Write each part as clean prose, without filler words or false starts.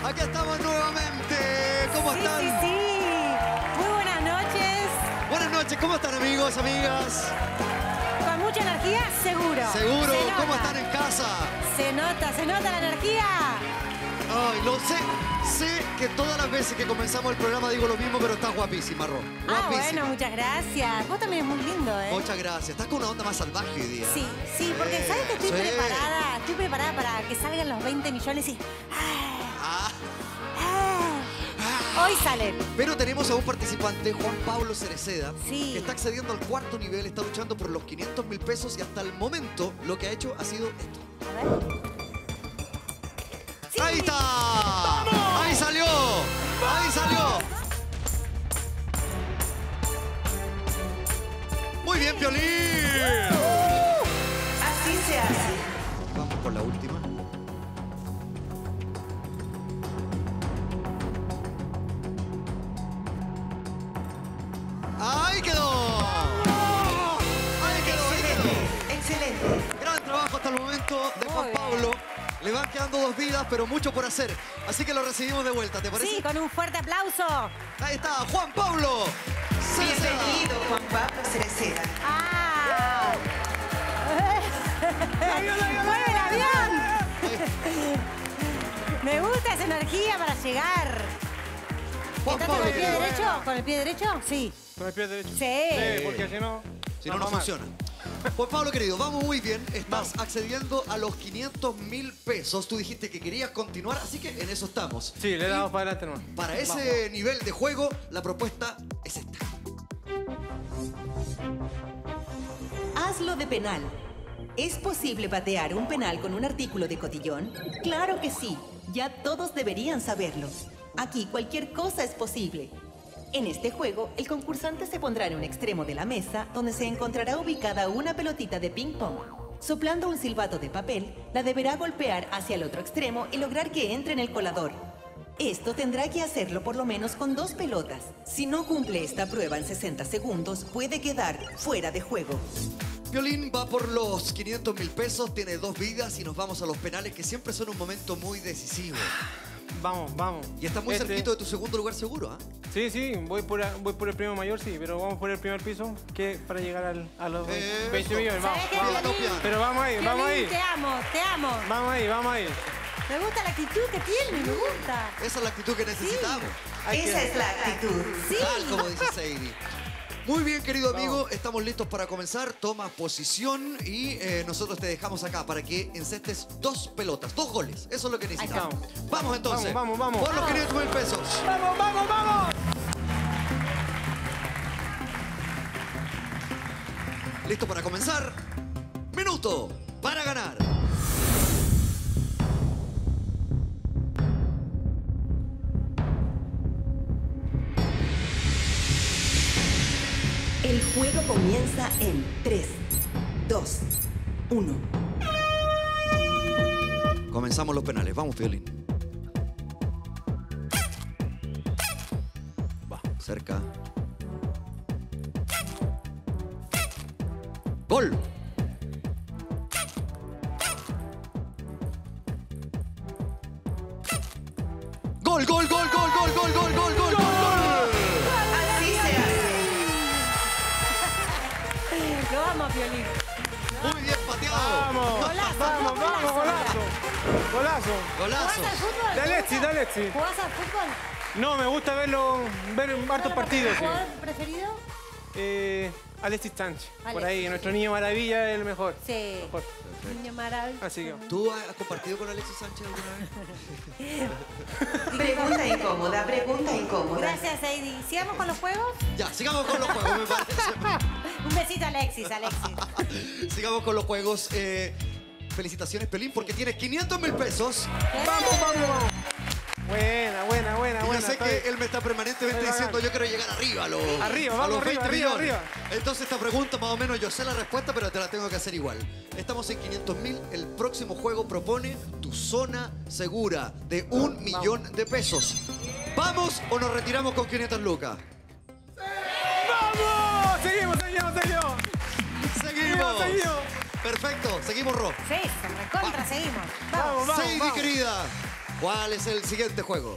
Aquí estamos nuevamente. ¿Cómo están? Sí, sí, sí. Muy buenas noches. Buenas noches. ¿Cómo están, amigos, amigas? Con mucha energía, seguro. Seguro. Se ¿Cómo nota. están en casa? Se nota la energía. Ay, lo sé. Sé que todas las veces que comenzamos el programa digo lo mismo, pero estás guapísima, Ro. Ah, Guapísima. bueno, muchas gracias. Vos también es muy lindo, ¿eh? Muchas gracias. Estás con una onda más salvaje hoy día. Sí, sí, porque sabes que estoy Sí. preparada. Estoy preparada para que salgan los 20 millones y... Ah. Hoy salen. Pero tenemos a un participante, Juan Pablo Cereceda, Sí. que está accediendo al cuarto nivel, está luchando por los 500.000 pesos y hasta el momento lo que ha hecho ha sido esto. A ver. Sí. ¡Ahí está! ¡Vamos! ¡Ahí salió! ¡Ahí salió! ¡Muy bien, Piolín! Así se hace. Vamos con la última. ¡Ahí quedó! ¡Ahí quedó! ¡Ahí quedó! Excelente. Gran trabajo hasta el momento de Muy Juan bien. Pablo. Le van quedando 2 vidas, pero mucho por hacer. Así que lo recibimos de vuelta, ¿te parece? Sí, con un fuerte aplauso. Ahí está, Juan Pablo Cereceda. Bienvenido, Juan Pablo Cereceda. ¡Ah! ¡Mueve el avión! Me gusta esa energía para llegar. Juan ¿Estás Pablo, con el pie querido. derecho? ¿Con el pie derecho? Sí. Con el pie derecho. Sí. Sí, porque si no... Si no, no va mal. funciona. Juan Pablo, querido, vamos muy bien. Estás accediendo a los 500.000 pesos. Tú dijiste que querías continuar, así que en eso estamos. Sí, le damos para adelante nomás. Para ese nivel de juego, la propuesta es esta. Hazlo de penal. ¿Es posible patear un penal con un artículo de cotillón? Claro que sí. Ya todos deberían saberlo. Aquí cualquier cosa es posible. En este juego, el concursante se pondrá en un extremo de la mesa donde se encontrará ubicada una pelotita de ping-pong. Soplando un silbato de papel, la deberá golpear hacia el otro extremo y lograr que entre en el colador. Esto tendrá que hacerlo por lo menos con 2 pelotas. Si no cumple esta prueba en 60 segundos, puede quedar fuera de juego. Piolín va por los 500.000 pesos, tiene 2 vidas y nos vamos a los penales, que siempre son un momento muy decisivo. Vamos, vamos. Y está muy cerquito de tu segundo lugar seguro, ¿ah? Sí, sí, voy por el premio mayor, sí, pero vamos por el primer piso, que para llegar a los 20 millones. Vamos, ¿Sabés qué, vamos. Piolín? Piolín. Pero vamos ahí, vamos ahí. Piolín, te amo, te amo. Vamos ahí, vamos ahí. Me gusta la actitud que tiene, me gusta. Esa es la actitud que necesitamos. Hay Esa que- es la actitud. Sí. Tal como dice Sadie. Muy bien, querido amigo, estamos listos para comenzar. Toma posición y nosotros te dejamos acá para que encestes 2 pelotas, 2 goles. Eso es lo que necesitamos. estamos. Vamos entonces. Vamos, vamos, vamos. Por los 500.000 pesos. ¡Vamos, vamos, vamos! Listo para comenzar. Minuto para ganar. El juego comienza en 3, 2, 1. Comenzamos los penales. Vamos, Piolín. Va, cerca. ¡Gol! ¡Gol, gol, gol, gol, gol, gol, gol, gol, gol, gol! Así se hace. Lo amo, Piolín. Muy bien pateado. ¡Vamos! Golazo, ¡Vamos, golazo. vamos, golazo! ¡Golazo! ¿Jugás Golazo. al fútbol? Dale, Alexi, dale, Alexi. ¿Jugás al fútbol? No, me gusta ver hartos partidos. sí. ¿Jugador preferido? Alexis Sánchez. Por Alexis. ahí, nuestro niño maravilla es el mejor. Sí. Mejor. Niño maravilloso. Así que... ¿Tú has compartido con Alexis Sánchez alguna vez? Pregunta incómoda, pregunta incómoda. Gracias, Heidi. ¿Sigamos con los juegos? Ya, sigamos con los juegos, me parece. Un besito a Alexis, Alexis. Sigamos con los juegos. Felicitaciones, Pelín, porque tienes 500.000 pesos. ¡Vamos, vamos, vamos! Buena, buena, buena, Y yo buena. sé está que bien. él me está permanentemente Ahí va, diciendo, va. yo quiero llegar arriba a los, Arriba, a vamos, los 20 arriba, millones. arriba. Entonces esta pregunta más o menos yo sé la respuesta, pero te la tengo que hacer igual. Estamos en 500.000. El próximo juego propone tu zona segura de 1 millón de pesos. ¿Vamos o nos retiramos con 500 lucas? ¡Vamos! Seguimos, seguimos, seguimos. Seguimos. Seguimos. Perfecto, seguimos, Ro. Sí, se recontra, seguimos. Vamos, vamos, Sadie, vamos. querida, ¿Cuál es el siguiente juego?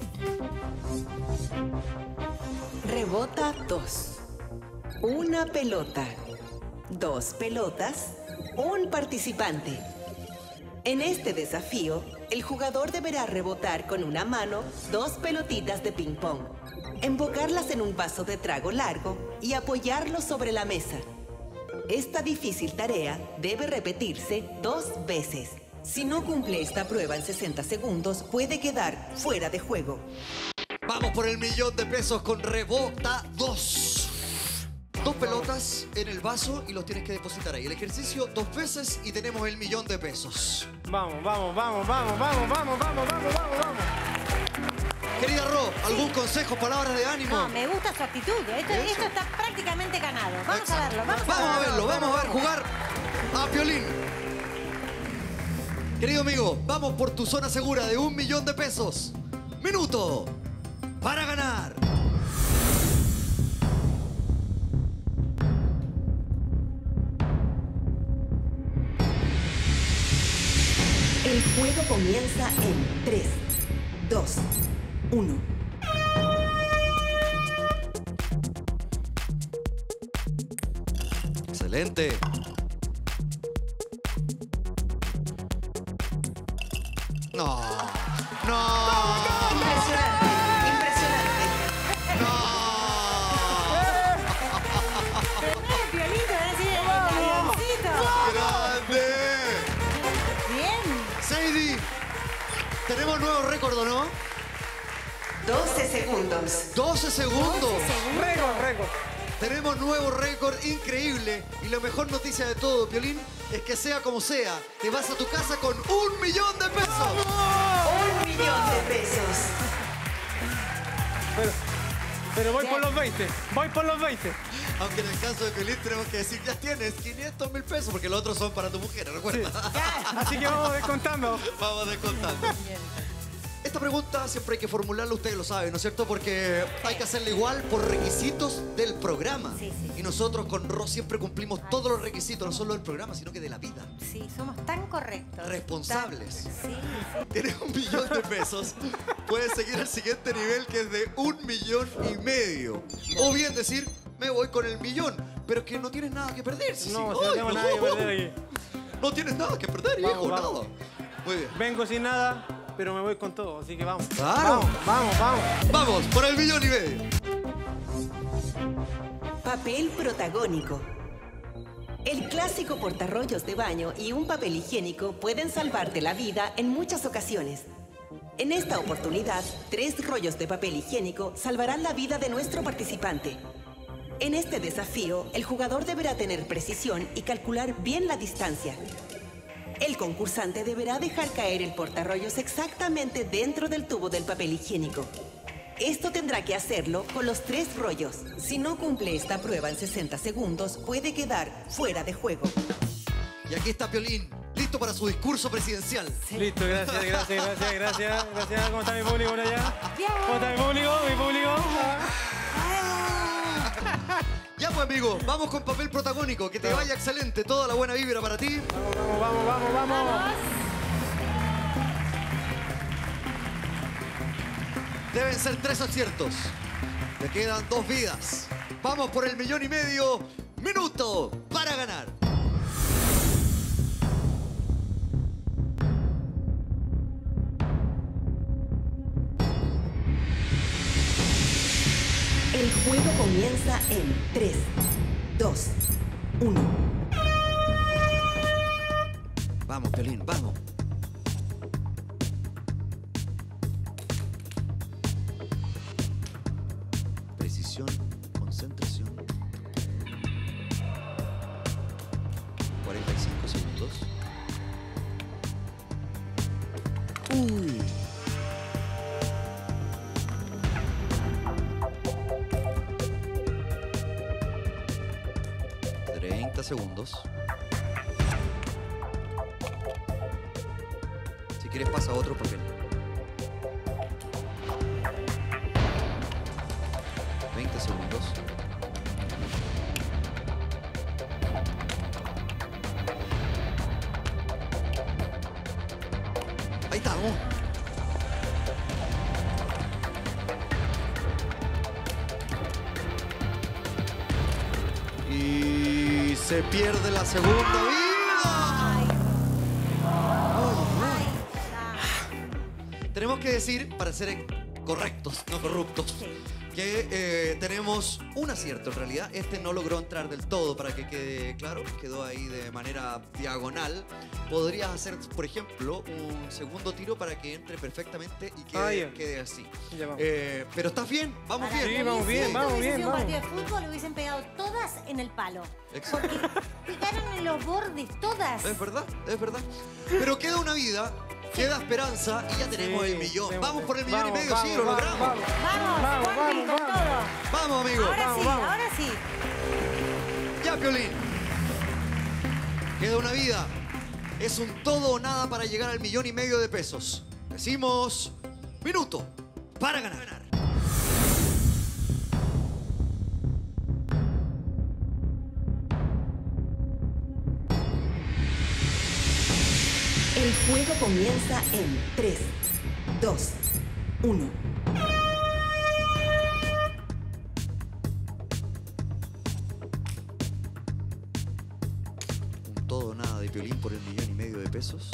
Rebota 2. Una pelota. 2 pelotas. Un participante. En este desafío, el jugador deberá rebotar con una mano 2 pelotitas de ping-pong, embocarlas en un vaso de trago largo y apoyarlo sobre la mesa. Esta difícil tarea debe repetirse 2 veces. Si no cumple esta prueba en 60 segundos, puede quedar fuera de juego. Vamos por el $1.000.000 con Rebota 2. 2 pelotas en el vaso y los tienes que depositar ahí. El ejercicio 2 veces y tenemos el $1.000.000. Vamos, vamos, vamos, vamos, vamos, vamos, vamos, vamos, vamos. Querida Ro, ¿algún consejo, palabras de ánimo? No, me gusta su actitud. Esto está prácticamente ganado. Vamos a verlo, Vamos a verlo, vamos a ver jugar a Piolín. Querido amigo, vamos por tu zona segura de $1.000.000. Minuto para ganar. El juego comienza en 3, 2, 1. Excelente. No. No. Impresionante, impresionante. No. Piolín, te van a decir el avioncito. Grande. Bien. Sadie, tenemos nuevo récord, ¿o no? 12 segundos. 12 segundos. Récord, récord. Tenemos nuevo récord increíble. Y la mejor noticia de todo, Piolín, es que sea como sea, te vas a tu casa con $1.000.000. $1 millón de pesos. Pero voy por los 20. Voy por los 20. Aunque en el caso de Piolín tenemos que decir, ya tienes $500.000, porque los otros son para tu mujer, recuerda. Así que vamos descontando. Vamos descontando. Esta pregunta siempre hay que formularla, ustedes lo saben, ¿no es cierto? Porque hay que hacerla igual por requisitos del programa. Sí, sí. Y nosotros con Ro siempre cumplimos todos los requisitos, no solo del programa, sino que de la vida. Sí, somos tan correctos. Responsables. Sí, sí. Tienes $1.000.000. Puedes seguir el siguiente nivel, que es de $1.5 millones. O bien decir, me voy con el millón. Pero es que no tienes nada que perder. Sí, No, sí. si no Ay, tengo nada que perder aquí. No tienes nada que perder, hijo, Vamos, nada. vamos. Muy bien. Vengo sin nada, pero me voy con todo, así que vamos. Claro. Vamos, vamos, vamos. Vamos, por el $1.5 millones. Papel protagónico. El clásico portarrollos de baño y un papel higiénico pueden salvarte la vida en muchas ocasiones. En esta oportunidad, 3 rollos de papel higiénico salvarán la vida de nuestro participante. En este desafío, el jugador deberá tener precisión y calcular bien la distancia. El concursante deberá dejar caer el portarrollos exactamente dentro del tubo del papel higiénico. Esto tendrá que hacerlo con los 3 rollos. Si no cumple esta prueba en 60 segundos, puede quedar fuera de juego. Y aquí está Piolín, listo para su discurso presidencial. Listo, gracias, gracias, gracias, gracias, gracias. ¿Cómo está mi público por allá? Bien. ¿Cómo está mi público? ¿Mi público? Ya pues, amigo, vamos con papel protagónico. Que te vaya excelente, toda la buena vibra para ti. Vamos, vamos, vamos, vamos. Vamos. Deben ser 3 aciertos. Te quedan 2 vidas. Vamos por el $1.5 millones. Minuto para ganar. El juego comienza en 3, 2, 1. Vamos, Piolín, vamos. Precisión, concentración. 45 segundos. Uy. Segundos. Si quieres pasa a otro papel. 20 segundos. Ahí estamos. Se pierde la segunda vida. Ay, Ay, ay, Tenemos que decir, para ser correctos, no corruptos, Sí. que tenemos un acierto en realidad. Este no logró entrar del todo, para que quede claro. Quedó ahí de manera diagonal. Podrías hacer, por ejemplo, un segundo tiro para que entre perfectamente y quede así. Ya vamos. Pero estás bien, vamos Para bien. Sí, vamos bien, si vamos hubiese bien, sido un vamos. partido de fútbol, hubiesen pegado todas en el palo. Exacto. Porque pegaron en los bordes todas. Es verdad, es verdad. Pero queda una vida, queda esperanza y ya tenemos Sí, el millón. sí, Vamos por el millón vamos, y medio, sí, vamos, lo vamos, logramos. vamos. Vamos, Juanpi, con todo. Vamos, amigo. Ahora Vamos, sí, vamos. ahora sí. Ya, Piolín. Queda una vida. Es un todo o nada para llegar al millón y medio de pesos. Decimos, minuto para ganar. El juego comienza en 3, 2, 1. Un todo o nada de Piolín por el millón y medio de pesos.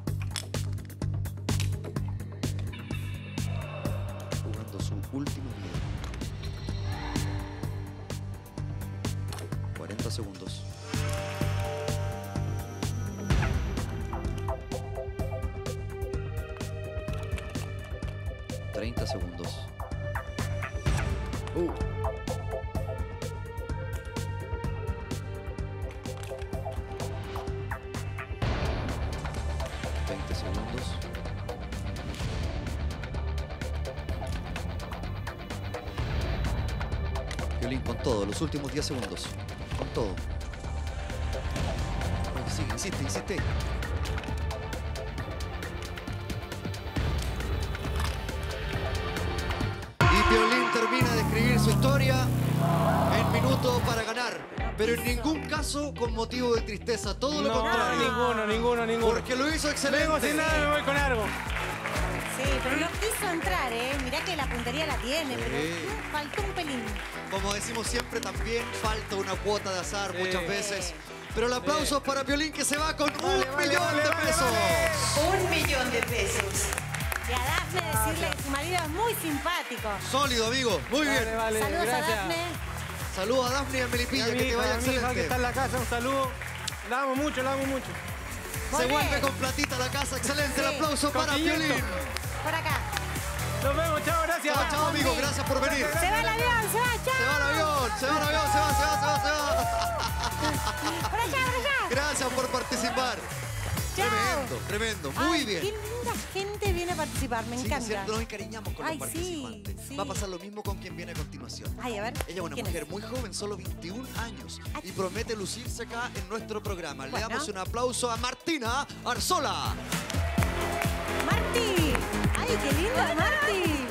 Jugando su último vida. 40 segundos. Segundos. 20 segundos. Piolín con todo, los últimos 10 segundos. Con todo. Ay, sigue, insiste, insiste. Y Piolín termina de escribir su historia en minutos para ganar. Pero en ningún caso con motivo de tristeza, todo lo contrario. Ninguno. Porque lo hizo excelente. Vengo sin nada, me voy con algo. Sí, pero no quiso entrar, ¿eh? Mirá que la puntería la tiene, Sí. pero faltó un pelín. Como decimos siempre, también falta una cuota de azar muchas Sí. veces. Pero el aplauso es para Piolín, que se va con Vale, un vale, millón vale, de vale, pesos. vale. 1 millón de pesos. Y a Dafne decirle que su marido es muy simpático. Sólido, amigo. Muy bien. Vale, Saludos gracias. a Dafne. Saludos a Dafne y a Melipilla, que te vaya a mi hija que excelente. está en la casa, un saludo. La amo mucho, la amo mucho. Se Muy vuelve bien. con platita a la casa. Excelente. El Sí. aplauso para Cotillito. Piolín. Por acá. Nos vemos, chao, gracias. Chao, chao, amigo. Gracias por venir. Se va el avión, se va, chao. Se va el avión, se va el avión, se va, se va, se va, se va. Por allá, por allá. Gracias por participar. Chao. Tremendo, tremendo. Muy Ay, bien. Qué linda gente viene a participar, me Sí, es encanta. cierto, nos encariñamos con Ay, los sí, participantes. sí. Va a pasar lo mismo con quien viene a continuación. Ay, a ver. Ella es una ¿quién mujer muy joven, solo 21 años, Ay. y promete lucirse acá en nuestro programa. Le Bueno. damos un aplauso a Martina Arzola. Marti. Ay, qué linda, Marti.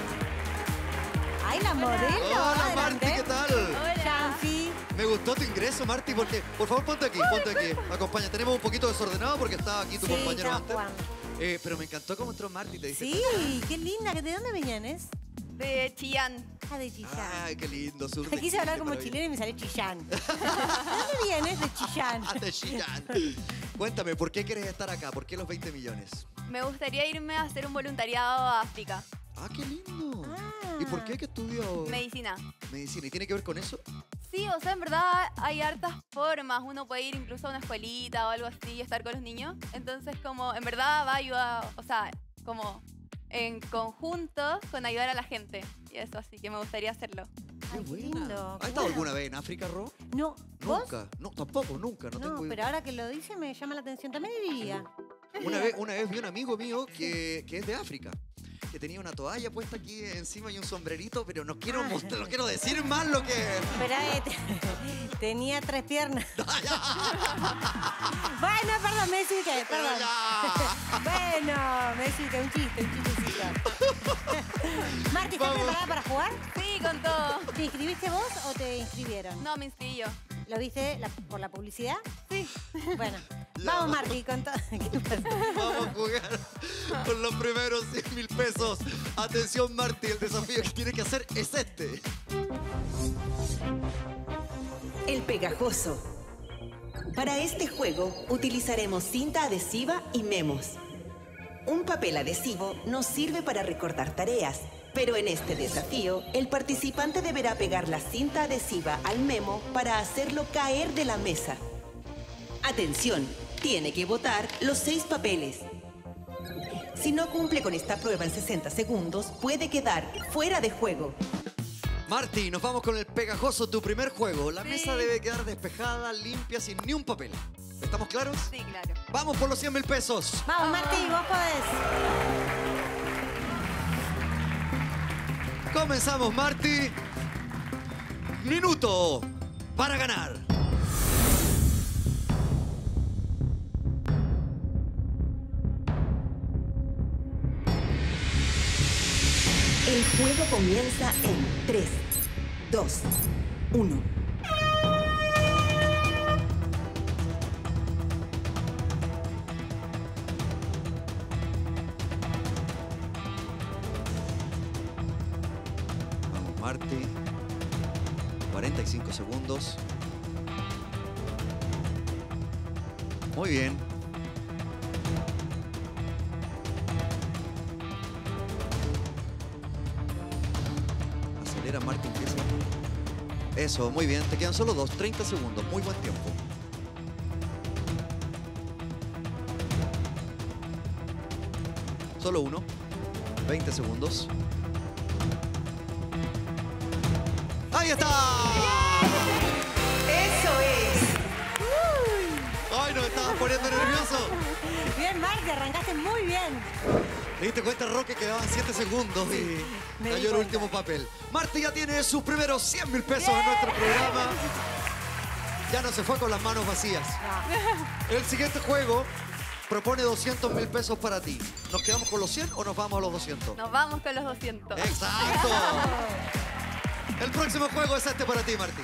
Ay, la modelo. Hola, Adelante. Marti, ¿qué tal? Hola. Chanfi. Me gustó tu ingreso, Marti, porque, por favor, ponte aquí, acompaña. Tenemos un poquito desordenado porque estaba aquí tu Sí, compañero estaba antes. jugando. Pero me encantó cómo entró Marti, te diste Sí, qué linda. ¿De dónde venías? De Chillán. Ah, de Chillán. Ay, qué lindo, sur de Quise Chile, hablar como maravilla. chileno y me sale Chillán. ¿De dónde vienes? De Chillán. Ah, de Chillán. Cuéntame, ¿por qué quieres estar acá? ¿Por qué los 20 millones? Me gustaría irme a hacer un voluntariado a África. Ah, qué lindo. Ah. ¿Y por qué que estudio Medicina. medicina? ¿Y tiene que ver con eso? Sí, o sea, en verdad hay hartas formas. Uno puede ir incluso a una escuelita o algo así y estar con los niños. Entonces, como en verdad va a ayudar, o sea, como en conjunto con ayudar a la gente. Y eso, así que me gustaría hacerlo. Ay, qué lindo. ¿Has qué estado bueno. alguna vez en África, Ro? No. ¿Vos? Nunca. No, tampoco, nunca. No, No, tengo pero ahora que lo dice me llama la atención. También vivía. Una vez vi un amigo mío que es de África, que tenía una toalla puesta aquí encima y un sombrerito, pero no quiero mostrar, no quiero decir más lo que... Pero tenía 3 piernas. Bueno, perdón, me desubiqué, perdón. ya. Bueno, me desubiqué, un chistecito. Marti, ¿estás Vamos. preparada para jugar? Sí, con todo. ¿Te inscribiste vos o te inscribieron? No, me inscribí yo. ¿Lo viste por la publicidad? Sí. Bueno, Ya. vamos Marti, con todo. ¿Qué pasa? Vamos a jugar con los primeros 100.000 pesos. Atención, Marti, el desafío que tiene que hacer es este. El pegajoso. Para este juego utilizaremos cinta adhesiva y memos. Un papel adhesivo nos sirve para recordar tareas, pero en este desafío, el participante deberá pegar la cinta adhesiva al memo para hacerlo caer de la mesa. Atención, tiene que botar los 6 papeles. Si no cumple con esta prueba en 60 segundos, puede quedar fuera de juego. Marti, nos vamos con el pegajoso, tu primer juego. La Sí. mesa debe quedar despejada, limpia, sin ni un papel. ¿Estamos claros? Sí, claro. Vamos por los 100.000 pesos. Vamos, Martí, vos podés. Comenzamos, Marti. Minuto para ganar. El juego comienza en 3, 2, 1. Vamos, Marti. 45 segundos. Muy bien. Acelera, Marti, empieza. Eso, muy bien. Te quedan solo 2, 30 segundos. Muy buen tiempo. Solo 1. 20 segundos. ¡Ahí está! ¡Eso es! ¡Ay, nos estaba poniendo nervioso! Bien, Martí, arrancaste muy bien. ¿Te diste cuenta, Roque? Quedaban 7 segundos y me di cayó el cuenta. último papel. Marti ya tiene sus primeros 100.000 pesos en nuestro programa. Ya no se fue con las manos vacías. El siguiente juego propone 200.000 pesos para ti. ¿Nos quedamos con los 100 o nos vamos a los 200? Nos vamos con los 200. ¡Exacto! El próximo juego es este para ti, Marti.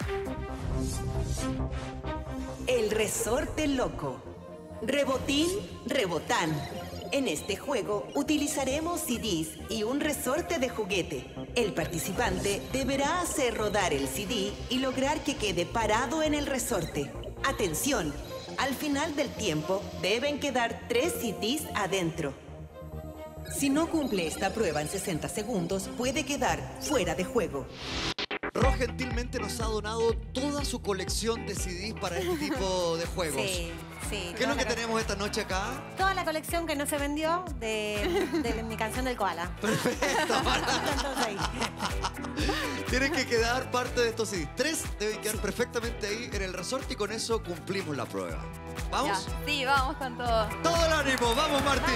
El resorte loco. Rebotín, rebotán. En este juego utilizaremos CDs y un resorte de juguete. El participante deberá hacer rodar el CD y lograr que quede parado en el resorte. Atención, al final del tiempo deben quedar 3 CDs adentro. Si no cumple esta prueba en 60 segundos, puede quedar fuera de juego. Ro gentilmente nos ha donado toda su colección de CDs para este tipo de juegos. Sí, sí. ¿Qué es lo que tenemos esta noche acá? Toda la colección que no se vendió de mi canción del koala. Perfecto. Entonces ahí. Tienen que quedar parte de estos CDs. 3 deben quedar perfectamente ahí en el resorte y con eso cumplimos la prueba. Ya. ¿Vamos? Sí, vamos con todo. Todo el ánimo. ¡Vamos, Martín!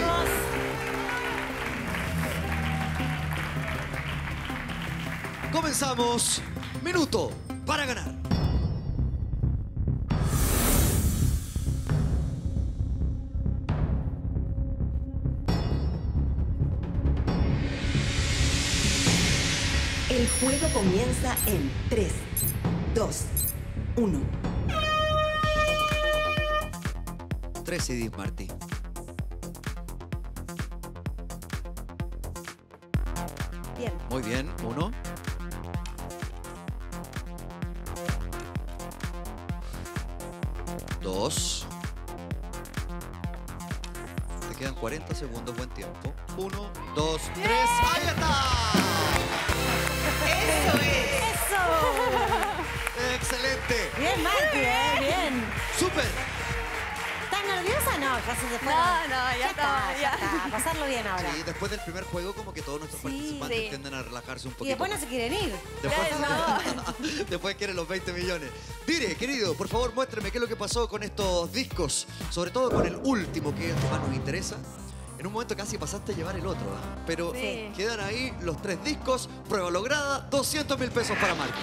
Comenzamos. Minuto para ganar. El juego comienza en 3, 2, 1. 3 CDs, Martí. Bien. Muy bien. 1. 2. Te quedan 40 segundos, buen tiempo. 1, 2, 3. ¡Ahí está! ¡Eso es! ¡Eso! ¡Excelente! Bien, Martí, bien. ¡Súper! ¿Estás nerviosa? No, ya se te fue. No, ya está, ya. está. A pasarlo bien ahora. Sí, después del primer juego como que todos nuestros Sí. participantes Sí. tienden a relajarse un poquito. Y después no se quieren ir. Después, después quieren los 20 millones. Dire, querido, por favor, muéstrame qué es lo que pasó con estos discos. Sobre todo con el último, que más nos interesa. En un momento casi pasaste a llevar el otro, ¿ah? Pero Sí. quedan ahí los 3 discos. Prueba lograda, 200.000 pesos para Marco.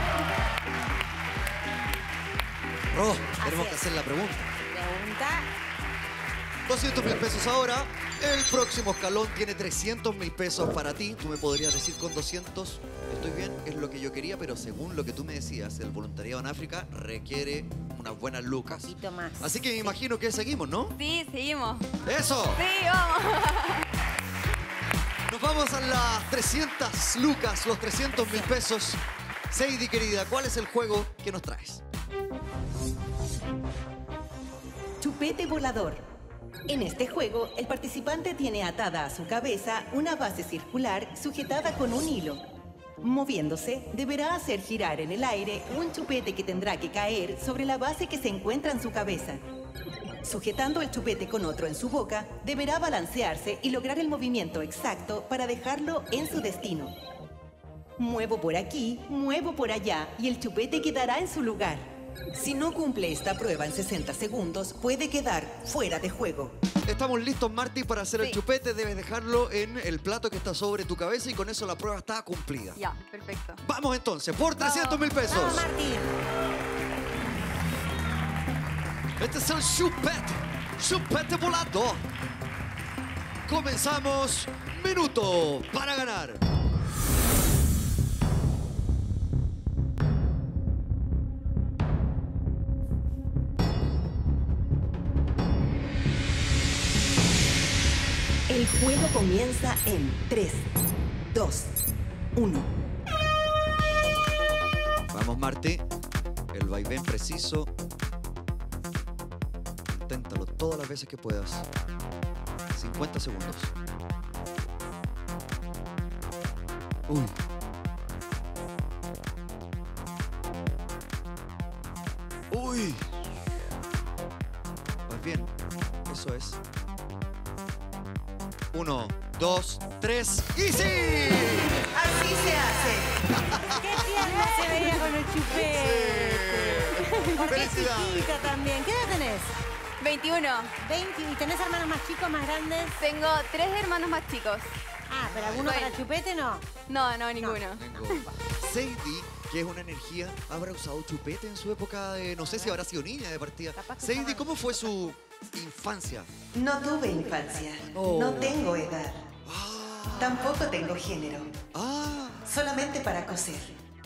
Ro, tenemos es. que hacer la pregunta. Pregunta. 200.000 pesos ahora. El próximo escalón tiene 300.000 pesos para ti. Tú me podrías decir con 200, estoy bien, es lo que yo quería, pero según lo que tú me decías, el voluntariado en África requiere unas buenas lucas. Un poquito más. Así que me imagino que seguimos, ¿no? Sí, seguimos. ¡Eso! Sí, vamos. Nos vamos a las 300 lucas, los 300.000 pesos. Seidi, querida, ¿cuál es el juego que nos traes? chupete volador. En este juego, el participante tiene atada a su cabeza una base circular sujetada con un hilo. Moviéndose, deberá hacer girar en el aire un chupete que tendrá que caer sobre la base que se encuentra en su cabeza. Sujetando el chupete con otro en su boca, deberá balancearse y lograr el movimiento exacto para dejarlo en su destino. Muevo por aquí, muevo por allá y el chupete quedará en su lugar. Si no cumple esta prueba en 60 segundos, puede quedar fuera de juego. Estamos listos, Marty, para hacer el Sí. chupete. Debes dejarlo en el plato que está sobre tu cabeza y con eso la prueba está cumplida. Ya, perfecto. Vamos entonces, por 300.000 pesos. Vamos, Martín. Este es el chupete volador. Comenzamos. Minuto para ganar. El juego comienza en 3, 2, 1. Vamos, Marty. El vaivén preciso. Inténtalo todas las veces que puedas. 50 segundos. Uy. Uy. Vas bien. Eso es. 1, 2, 3 y sí. ¡Así se hace! ¡Qué tierna se veía con el chupete! Porque es ¡Felicidades! chiquita también. ¿Qué edad tenés? 21. 20. ¿Y tenés hermanos más chicos, más grandes? Tengo 3 hermanos más chicos. Ah, pero alguno Bueno. para chupete no. No, ninguno. Sadie, que es una energía, habrá usado chupete en su época de, no sé si habrá sido niña de partida. Capaz que Sadie, estaba- ¿cómo fue su infancia? No tuve infancia. Oh. No tengo edad. Tampoco tengo género. Ah, Solamente para coser.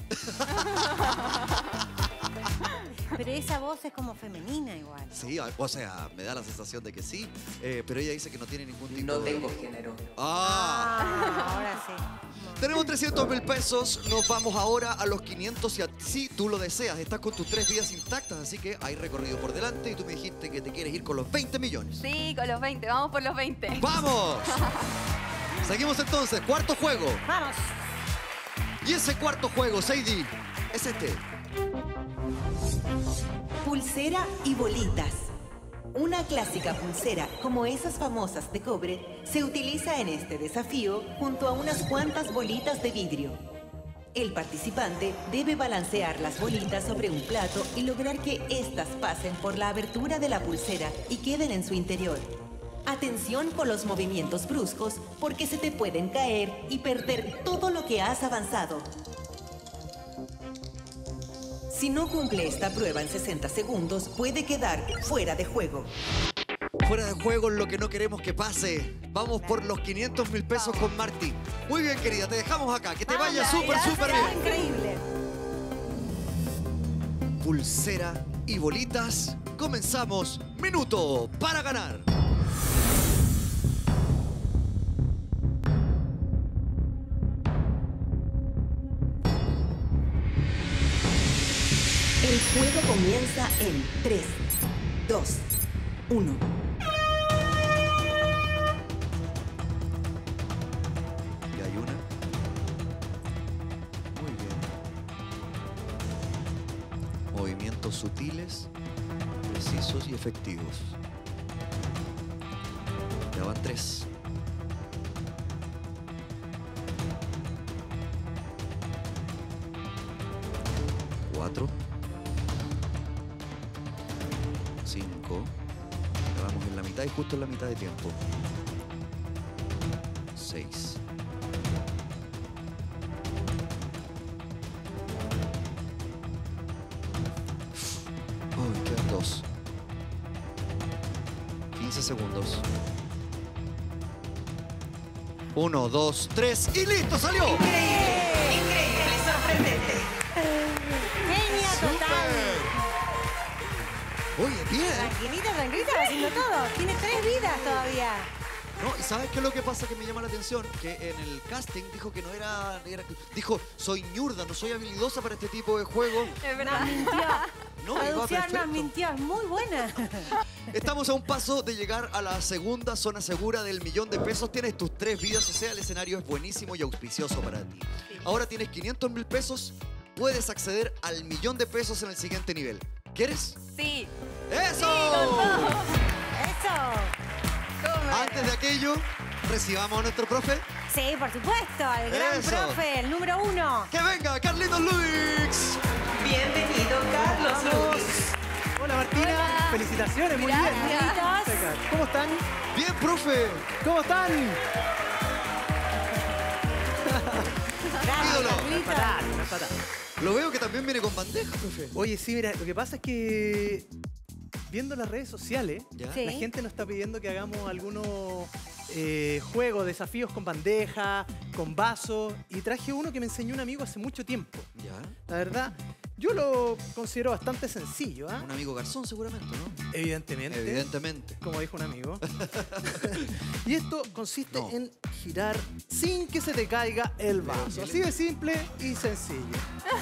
Pero esa voz es como femenina igual. sí, o sea, me da la sensación de que sí, pero ella dice que no tiene ningún tipo No de... tengo género. Ah, Ahora sí. tenemos 300.000 pesos, nos vamos ahora a los 500 si tú lo deseas. Estás con tus 3 vidas intactas, así que hay recorrido por delante y tú me dijiste que te quieres ir con los 20 millones. Sí, con los 20. Vamos por los 20. ¡Vamos! Seguimos entonces, cuarto juego. Vamos. Y ese cuarto juego, Sadie, es este. Pulsera y bolitas. Una clásica pulsera, como esas famosas de cobre, se utiliza en este desafío junto a unas cuantas bolitas de vidrio. El participante debe balancear las bolitas sobre un plato y lograr que éstas pasen por la abertura de la pulsera y queden en su interior. Atención con los movimientos bruscos porque se te pueden caer y perder todo lo que has avanzado. Si no cumple esta prueba en 60 segundos, puede quedar fuera de juego. Fuera de juego es lo que no queremos que pase. Vamos por los 500.000 pesos con Marty. Muy bien, querida, te dejamos acá. Que te vaya súper, súper Está bien. increíble. Pulsera y bolitas. Comenzamos. Minuto para ganar. El juego comienza en 3, 2, 1. Y hay una. Muy bien. Movimientos sutiles, precisos y efectivos. Ya van 3. Cuatro. 5. Ya vamos en la mitad y justo en la mitad de tiempo. 6. 2. 15 segundos. 1, 2, 3 y listo, salió. Increíble, sorprendente. Genia total. Oye, bien. Tranquilita, tranquilita, va haciendo todo. Tiene 3 vidas todavía. No, ¿y sabes qué es lo que pasa que me llama la atención? Que en el casting dijo que no dijo, soy ñurda, no soy habilidosa para este tipo de juego. Es verdad. Nos mintió. No, iba Producción perfecto. nos mintió, es muy buena. Estamos a un paso de llegar a la segunda zona segura del $1.000.000. Tienes tus 3 vidas, o sea, el escenario es buenísimo y auspicioso para ti. Ahora tienes 500.000 pesos, puedes acceder al $1.000.000 en el siguiente nivel. ¿Quieres? Sí. ¡Eso! Eso. Antes de aquello, recibamos a nuestro profe. Sí, por supuesto, el gran Eso. profe, el número 1. ¡Que venga, Carlitos Luix! Bienvenido, Carlos Luis. Hola Martina, Hola. felicitaciones, muy Gracias. bien. Carlitos. ¿Cómo están? Bien, profe. ¿Cómo están? Gracias, Ídolo. Carlitos. Lo veo que también viene con bandeja, profe. Oye, sí, mira, lo que pasa es que viendo las redes sociales, ¿Ya? Sí. la gente nos está pidiendo que hagamos algunos juegos, desafíos con bandeja, con vasos, y traje uno que me enseñó un amigo hace mucho tiempo. ¿Ya? La verdad, yo lo considero bastante sencillo, ¿ah? Un amigo garzón, seguramente, ¿no? Evidentemente. Evidentemente. Como dijo un amigo. Y esto consiste No. en girar sin que se te caiga el vaso. Así de simple y sencillo.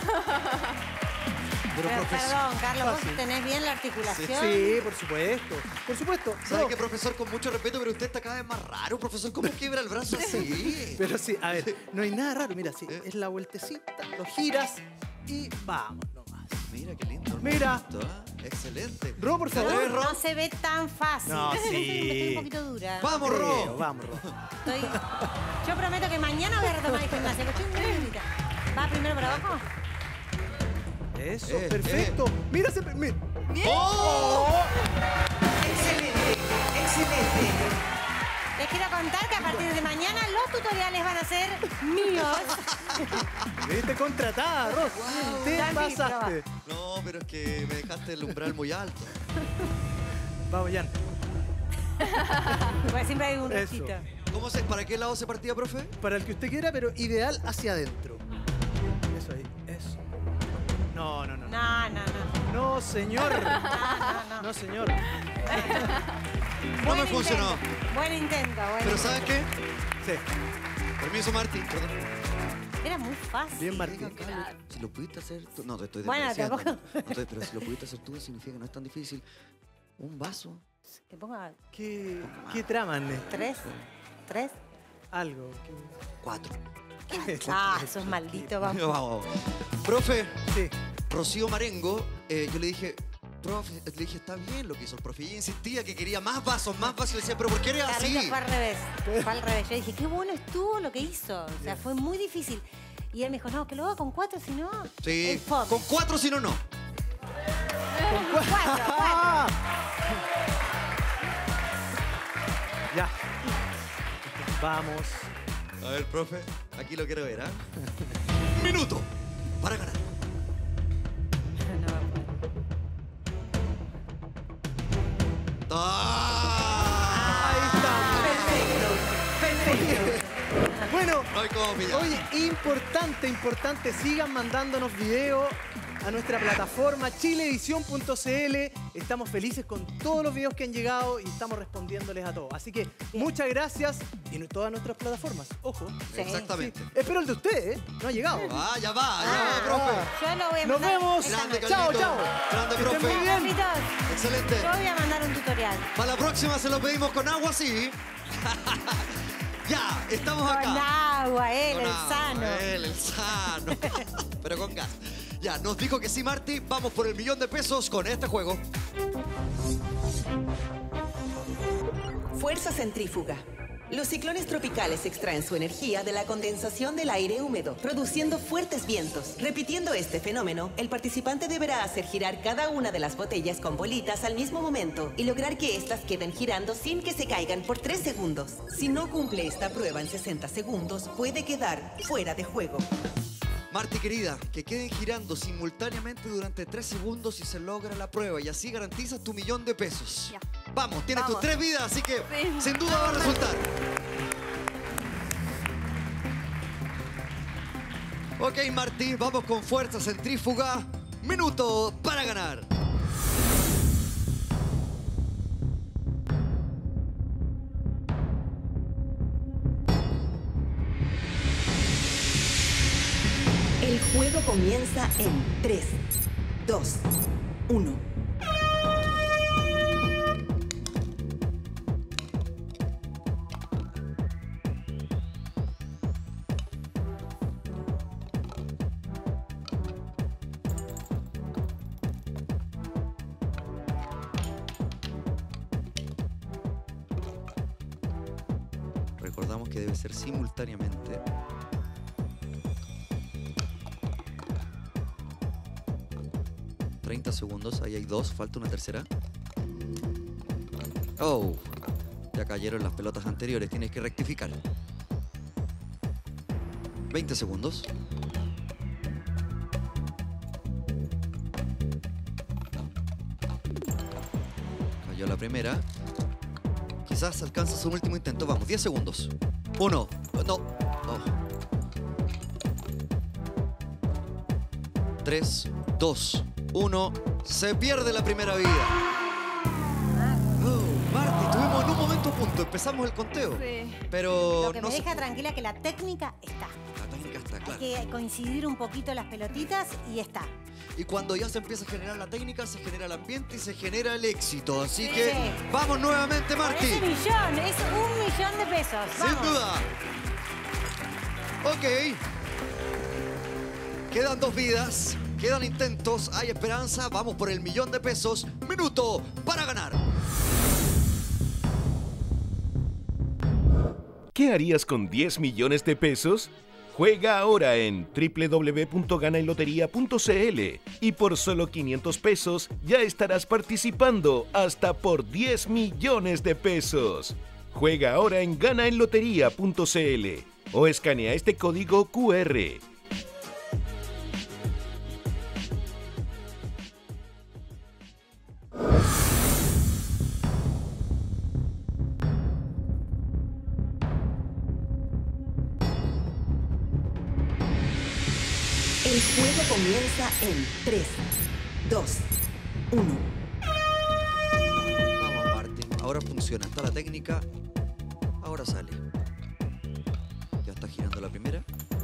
Pero, Pero, profesor, perdón, Carlos, ¿vos Fácil. tenés bien la articulación? Sí, por supuesto. Por supuesto. ¿sabe No, qué, profesor? Con mucho respeto, pero usted está cada vez más raro, profesor. ¿Cómo quiebra el brazo así? pero sí, a ver, no hay nada raro. Mira, sí, es la vueltecita, lo giras y vamos nomás. Mira, qué lindo. Mira. Bonito, ¿ah? Excelente. Ro, por ¿Te favor. atreves, Ro? No se ve tan fácil. No, sí. Estoy un poquito dura. ¡Vamos, Creo, Ro! vamos, Ro. Yo prometo que mañana voy a retomar el gimnasio. que estoy muy bonita. ¿Va primero para abajo? Eso, perfecto. Mira, mira. ¡Oh! Excelente, excelente. Les quiero contar que a partir de mañana los tutoriales van a ser míos. Me viste contratada, Ro. Te Dani, pasaste. No, pero es que me dejaste el umbral muy alto. Vamos, Jan. Porque siempre hay un Eso. rechito. ¿Para qué lado se partía, profe? Para el que usted quiera, pero ideal hacia adentro. Eso ahí, eso. No, no, no. No, no, no. No, señor. No. No, señor. No Buen me funcionó. intento, Buen intento, buen Pero intento. ¿sabes qué? Sí. Permiso, Martín. Perdón. Era muy fácil. Bien, Martín. Si lo pudiste hacer tú... No, te estoy Bueno, despreciando. tampoco. No, pero si lo pudiste hacer tú, significa que no es tan difícil. Un vaso. Te pongo a ¿Qué traman? 3. Algo. 4. Ah, sos maldito, vamos. Vamos. Profe, Sí. Rocío Marengo, yo le dije... Profe, le dije, está bien lo que hizo el profe. Y ella insistía que quería más vasos, más vasos. Y le decía, pero ¿por qué eres así? Carlitos fue al revés. Fue al revés. Yo dije, qué bueno estuvo lo que hizo. O sea, fue muy difícil. Y él me dijo, no, que lo haga con 4, si no. Sí, es fome. con 4 si no, no. 4. ¡Ah! Ya. Vamos. A ver, profe, aquí lo quiero ver, ¿ah? Minuto para ganar. ¡Ah! Ahí está. Perfecto. Bueno, Ay, cómo pillar. oye, importante, sigan mandándonos videos a nuestra plataforma chilevisión.cl. Estamos felices con todos los videos que han llegado y estamos respondiéndoles a todos. Así que muchas gracias y en todas nuestras plataformas. Ojo. Sí. Exactamente. Espero el de usted, ¿eh? No ha llegado. Ah, ya va, profe. Yo lo voy a Nos mandar vemos. esta Grande, noche. Chao, Carlito. chao. Grande, Que estén muy profe. bien. Carlitos, Excelente. yo voy a mandar un tutorial. Para la próxima se lo pedimos con agua, sí. Ya, estamos acá. Con agua, él, Con el agua, sano. Él, el sano. Pero con gas. Ya, nos dijo que sí, Marty. Vamos por el $1.000.000 con este juego. Fuerza centrífuga. Los ciclones tropicales extraen su energía de la condensación del aire húmedo, produciendo fuertes vientos. Repitiendo este fenómeno, el participante deberá hacer girar cada una de las botellas con bolitas al mismo momento y lograr que éstas queden girando sin que se caigan por 3 segundos. Si no cumple esta prueba en 60 segundos, puede quedar fuera de juego. Marty, querida, que queden girando simultáneamente durante 3 segundos y se logra la prueba. Y así garantizas tu $1.000.000. Ya. Vamos, tienes tus Vamos. 3 vidas, así que Sí. sin duda va a resultar. Ok, Marty, vamos con fuerza centrífuga. Minuto para ganar. El juego comienza en 3, 2, 1. Recordamos que debe ser simultáneamente. Segundos, ahí hay 2, falta una tercera. Oh, ya cayeron las pelotas anteriores, tienes que rectificar. 20 segundos. Cayó la primera. Quizás alcanzas un último intento, vamos, 10 segundos. 1, no, 3, 2, 1, se pierde la primera vida. Oh, Marti, tuvimos en un momento a punto, empezamos el conteo. Sí. Pero Lo que no me se deja pudo. tranquila que la técnica está. La técnica está Hay clara. que coincidir un poquito las pelotitas y está. Y cuando ya se empieza a generar la técnica, se genera el ambiente y se genera el éxito. Así Sí. que vamos nuevamente, Por Marti. ese millón, es 1.000.000 de pesos. Sin Vamos. duda. Ok. Quedan 2 vidas. Quedan intentos, hay esperanza, vamos por el millón de pesos. Minuto para ganar. ¿Qué harías con 10 millones de pesos? Juega ahora en www.ganayloteria.cl y por solo 500 pesos ya estarás participando hasta por 10 millones de pesos. Juega ahora en ganaenloteria.cl o escanea este código QR. El juego comienza en 3, 2, 1. Vamos, Marti. Ahora funciona. Está la técnica. Ahora sale. Ya está girando la primera.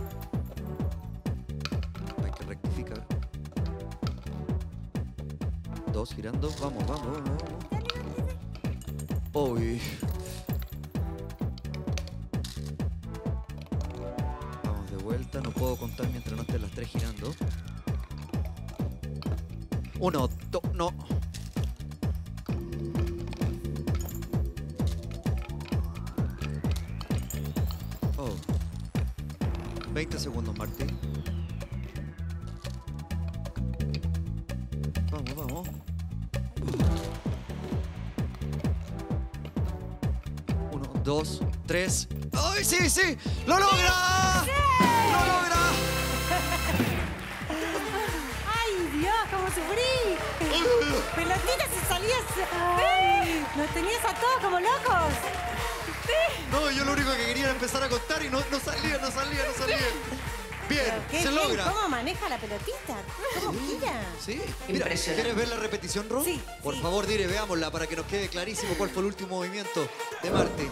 Hay que rectificar. 2 girando. Vamos, vamos, vamos, vamos. Uy. Vamos de vuelta. No puedo contar mientras no estén las 3 girando. 1, 2, no. Oh. 20 segundos, Martín. Vamos, vamos. 1, 2, 3. ¡Ay, sí, sí! ¡Lo logra! ¡Lo logra! ¡Ay, Dios, cómo sufrí! Pelotitas y salías. ¡Ay! Nos tenías a todos como locos. No, yo lo único que quería era empezar a contar y no salía. Bien, Qué se bien, logra. ¿Cómo maneja la pelotita? ¿Cómo gira? Sí, mira, ¿quieres ver la repetición, Ro? Sí, Por sí. favor, Dire, veámosla para que nos quede clarísimo cuál fue el último movimiento de Marti.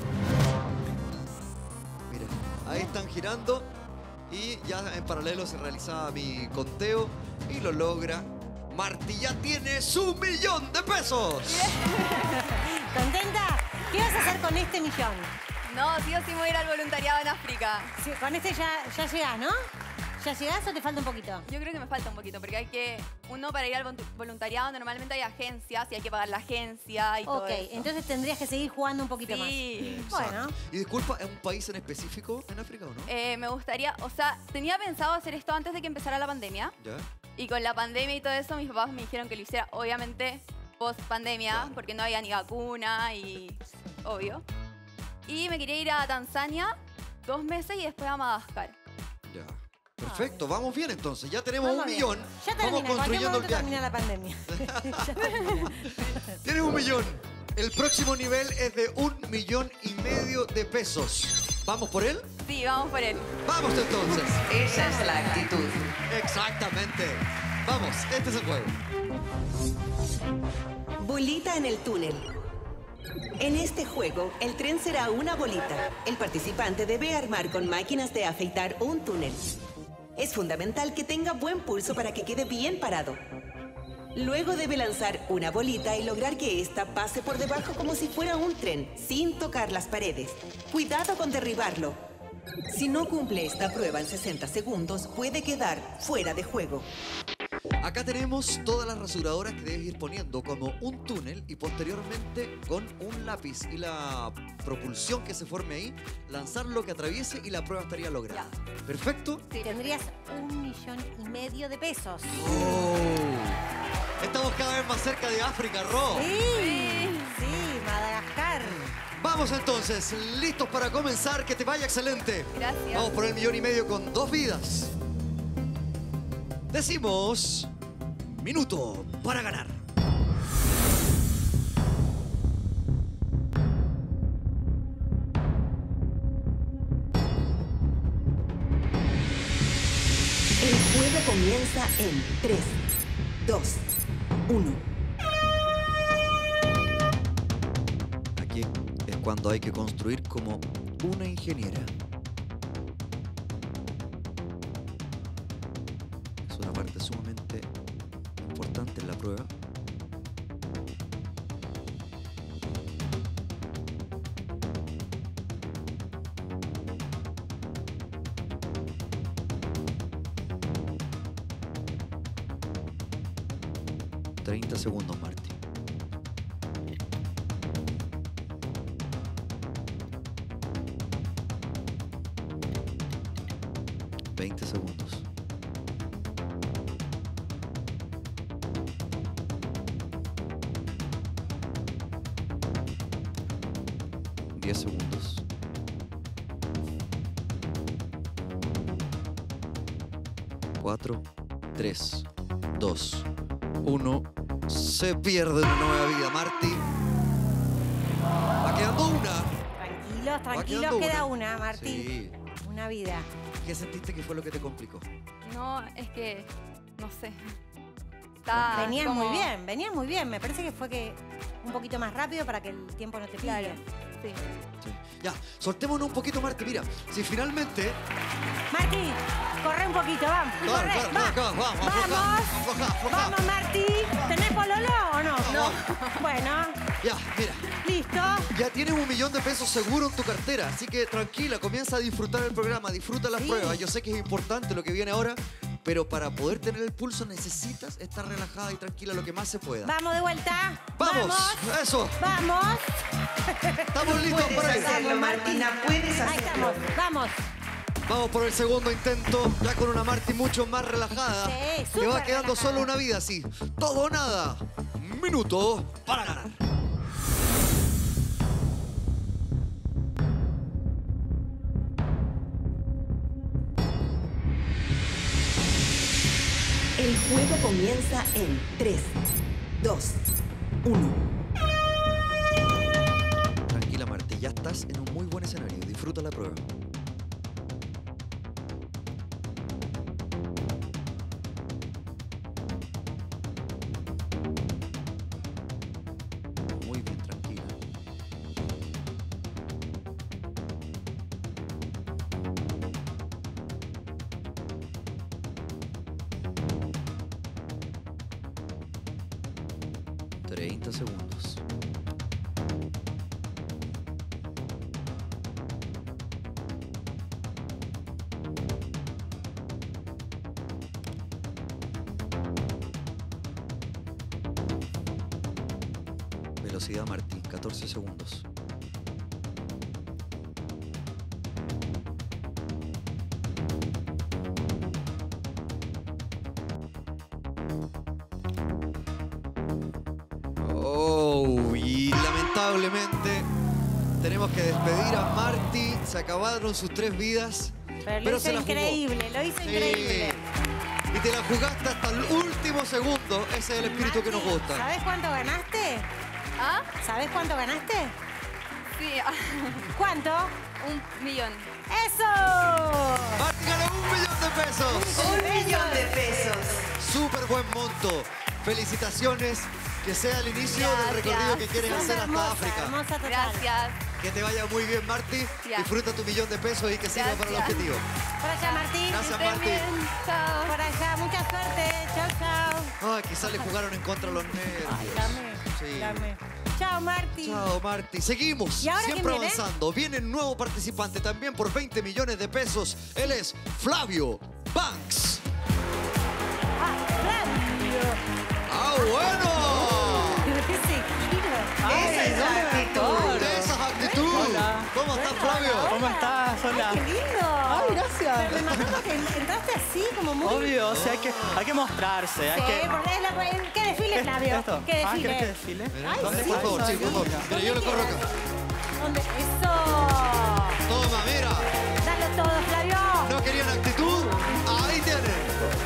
Mira, ahí están girando y ya en paralelo se realizaba mi conteo y lo logra. Marti ya tiene su millón de pesos. ¿Contenta? ¿Qué vas a hacer con este millón? No, sí o sí me voy a ir al voluntariado en África. Sí, con este ya llegás, ¿no? ¿Ya llegás o te falta un poquito? Yo creo que me falta un poquito, porque hay que... Uno, para ir al voluntariado, normalmente hay agencias y hay que pagar la agencia y todo Ok, eso. entonces tendrías que seguir jugando un poquito Sí. más. Bueno, Y disculpa, ¿es un país en específico en África o no? Me gustaría... O sea, tenía pensado hacer esto antes de que empezara la pandemia. ¿Ya? Y con la pandemia y todo eso, mis papás me dijeron que lo hiciera, obviamente, post-pandemia, Claro. porque no había ni vacuna y... Obvio. Y me quería ir a Tanzania 2 meses y después a Madagascar. Ya. Perfecto, vamos bien entonces. Ya tenemos vamos un bien. millón. Ya Vamos termina, en cualquier construyendo el momento viaje. termina la pandemia. Ya termina. Tienes un millón. El próximo nivel es de 1,5 millones de pesos. ¿Vamos por él? Sí, vamos por él. Vamos entonces. Esa es la actitud. Exactamente. Vamos, este es el juego. Bolita en el túnel. En este juego, el tren será una bolita. El participante debe armar con máquinas de afeitar un túnel. Es fundamental que tenga buen pulso para que quede bien parado. Luego debe lanzar una bolita y lograr que ésta pase por debajo como si fuera un tren, sin tocar las paredes. Cuidado con derribarlo. Si no cumple esta prueba en 60 segundos, puede quedar fuera de juego. Acá tenemos todas las rasuradoras que debes ir poniendo como un túnel y posteriormente con un lápiz y la propulsión que se forme ahí, lanzar lo que atraviese y la prueba estaría lograda. ¿Perfecto? Tendrías 1,5 millones de pesos. Oh. Estamos cada vez más cerca de África, Ro. Sí, Madagascar. Vamos entonces, listos para comenzar. Que te vaya excelente. Gracias. Vamos por el 1,5 millones con 2 vidas. Decimos... minuto para ganar. El juego comienza en 3, 2, 1. Aquí es cuando hay que construir como una ingeniera. Es una parte sumamente importante en la prueba. ...30 segundos, Marti. ...20 segundos. ...10 segundos. ...4, 3, 2, 1... Se pierde una nueva vida, Marti. Va quedando una. Tranquilos, queda una, Martín. Sí. Una vida. ¿Qué sentiste que fue lo que te complicó? No, es que, no sé. Venías como- muy bien. Me parece que fue que un poquito más rápido para que el tiempo no te pille. Claro, sí. Sí. Ya, soltémonos un poquito, Marti. Mira, si finalmente... Martí, corre un poquito, vamos. Claro, corre, claro, va. claro, vamos, afloja. Vamos, Martí. ¿Tenés pololo o no? No. Bueno, Ya, mira. listo. Ya tienes 1 millón de pesos seguro en tu cartera, así que tranquila, comienza a disfrutar el programa, disfruta las Sí. pruebas. Yo sé que es importante lo que viene ahora, pero para poder tener el pulso necesitas estar relajada y tranquila lo que más se pueda. Vamos de vuelta. ¡Vamos! ¡Eso! Vamos. ¡Estamos listos Puedes para eso! hacerlo, Martina, puedes Ahí hacerlo. estamos. Vamos. Vamos por el segundo intento, ya con una Marti mucho más relajada. Sí, Te va súper quedando relajada. solo una vida, así. Todo o nada. Minuto para ganar. El juego comienza en 3, 2, 1. Tranquila, Marti, ya estás en un muy buen escenario. Disfruta la prueba. Muy bien, tranquila. ...30 segundos. Velocidad, Martín, 14 segundos. Oh, y lamentablemente tenemos que despedir a Marti. Se acabaron sus 3 vidas. Pero lo se hizo la jugó. increíble, lo hizo Sí. increíble. Y te la jugaste hasta el último segundo. Ese es el espíritu que nos Marti, gusta. ¿Sabes cuánto ganaste? ¿Ah? ¿Sabes cuánto ganaste? Sí, ¿Cuánto? 1 millón. ¡Eso! Marti ganó 1 millón de pesos. 1 millón de pesos. Súper buen monto. Felicitaciones. Que sea el inicio del Gracias. recorrido que quieren hacer hasta Hermosa, África. hermosa total. Gracias. Que te vaya muy bien, Marti. Ya. Disfruta tu millón de pesos y que sirva para el Gracias. objetivo. Por allá, Martín. Gracias, Estén Marti. bien. Chao. Por allá, mucha suerte. Chao, chao. Ay, quizás le jugaron en contra los nervios. Ay, dame. Sí. Dame. Chao, Martín. Chao, Marti. Seguimos. ¿Y ahora Siempre quién viene? avanzando. Viene un nuevo participante también por 20 millones de pesos. Él es Flavio Banks. Ah, Flavio. ¡Ah, bueno! Ese giro. Esa es la actitud. De esas actitudes. Hola. ¿Cómo estás, Flavio? ¿Cómo estás? Hola. Ay, qué lindo. Ay, gracias. Pero me imagino que entraste así, como muy... Obvio, o sea, hay que mostrarse. Hay Sí, que... porque es ¿qué desfile, Flavio? Esto. ¿Qué Ah, desfile? ¿quieres que desfile? Mira, Ay, ¿dónde? sí. Por favor, sí, por favor. Mira, yo lo corro acá. ¿Dónde? Eso. Toma, mira. Dalo todo, Flavio. ¿No querían actitud? Ahí tienen.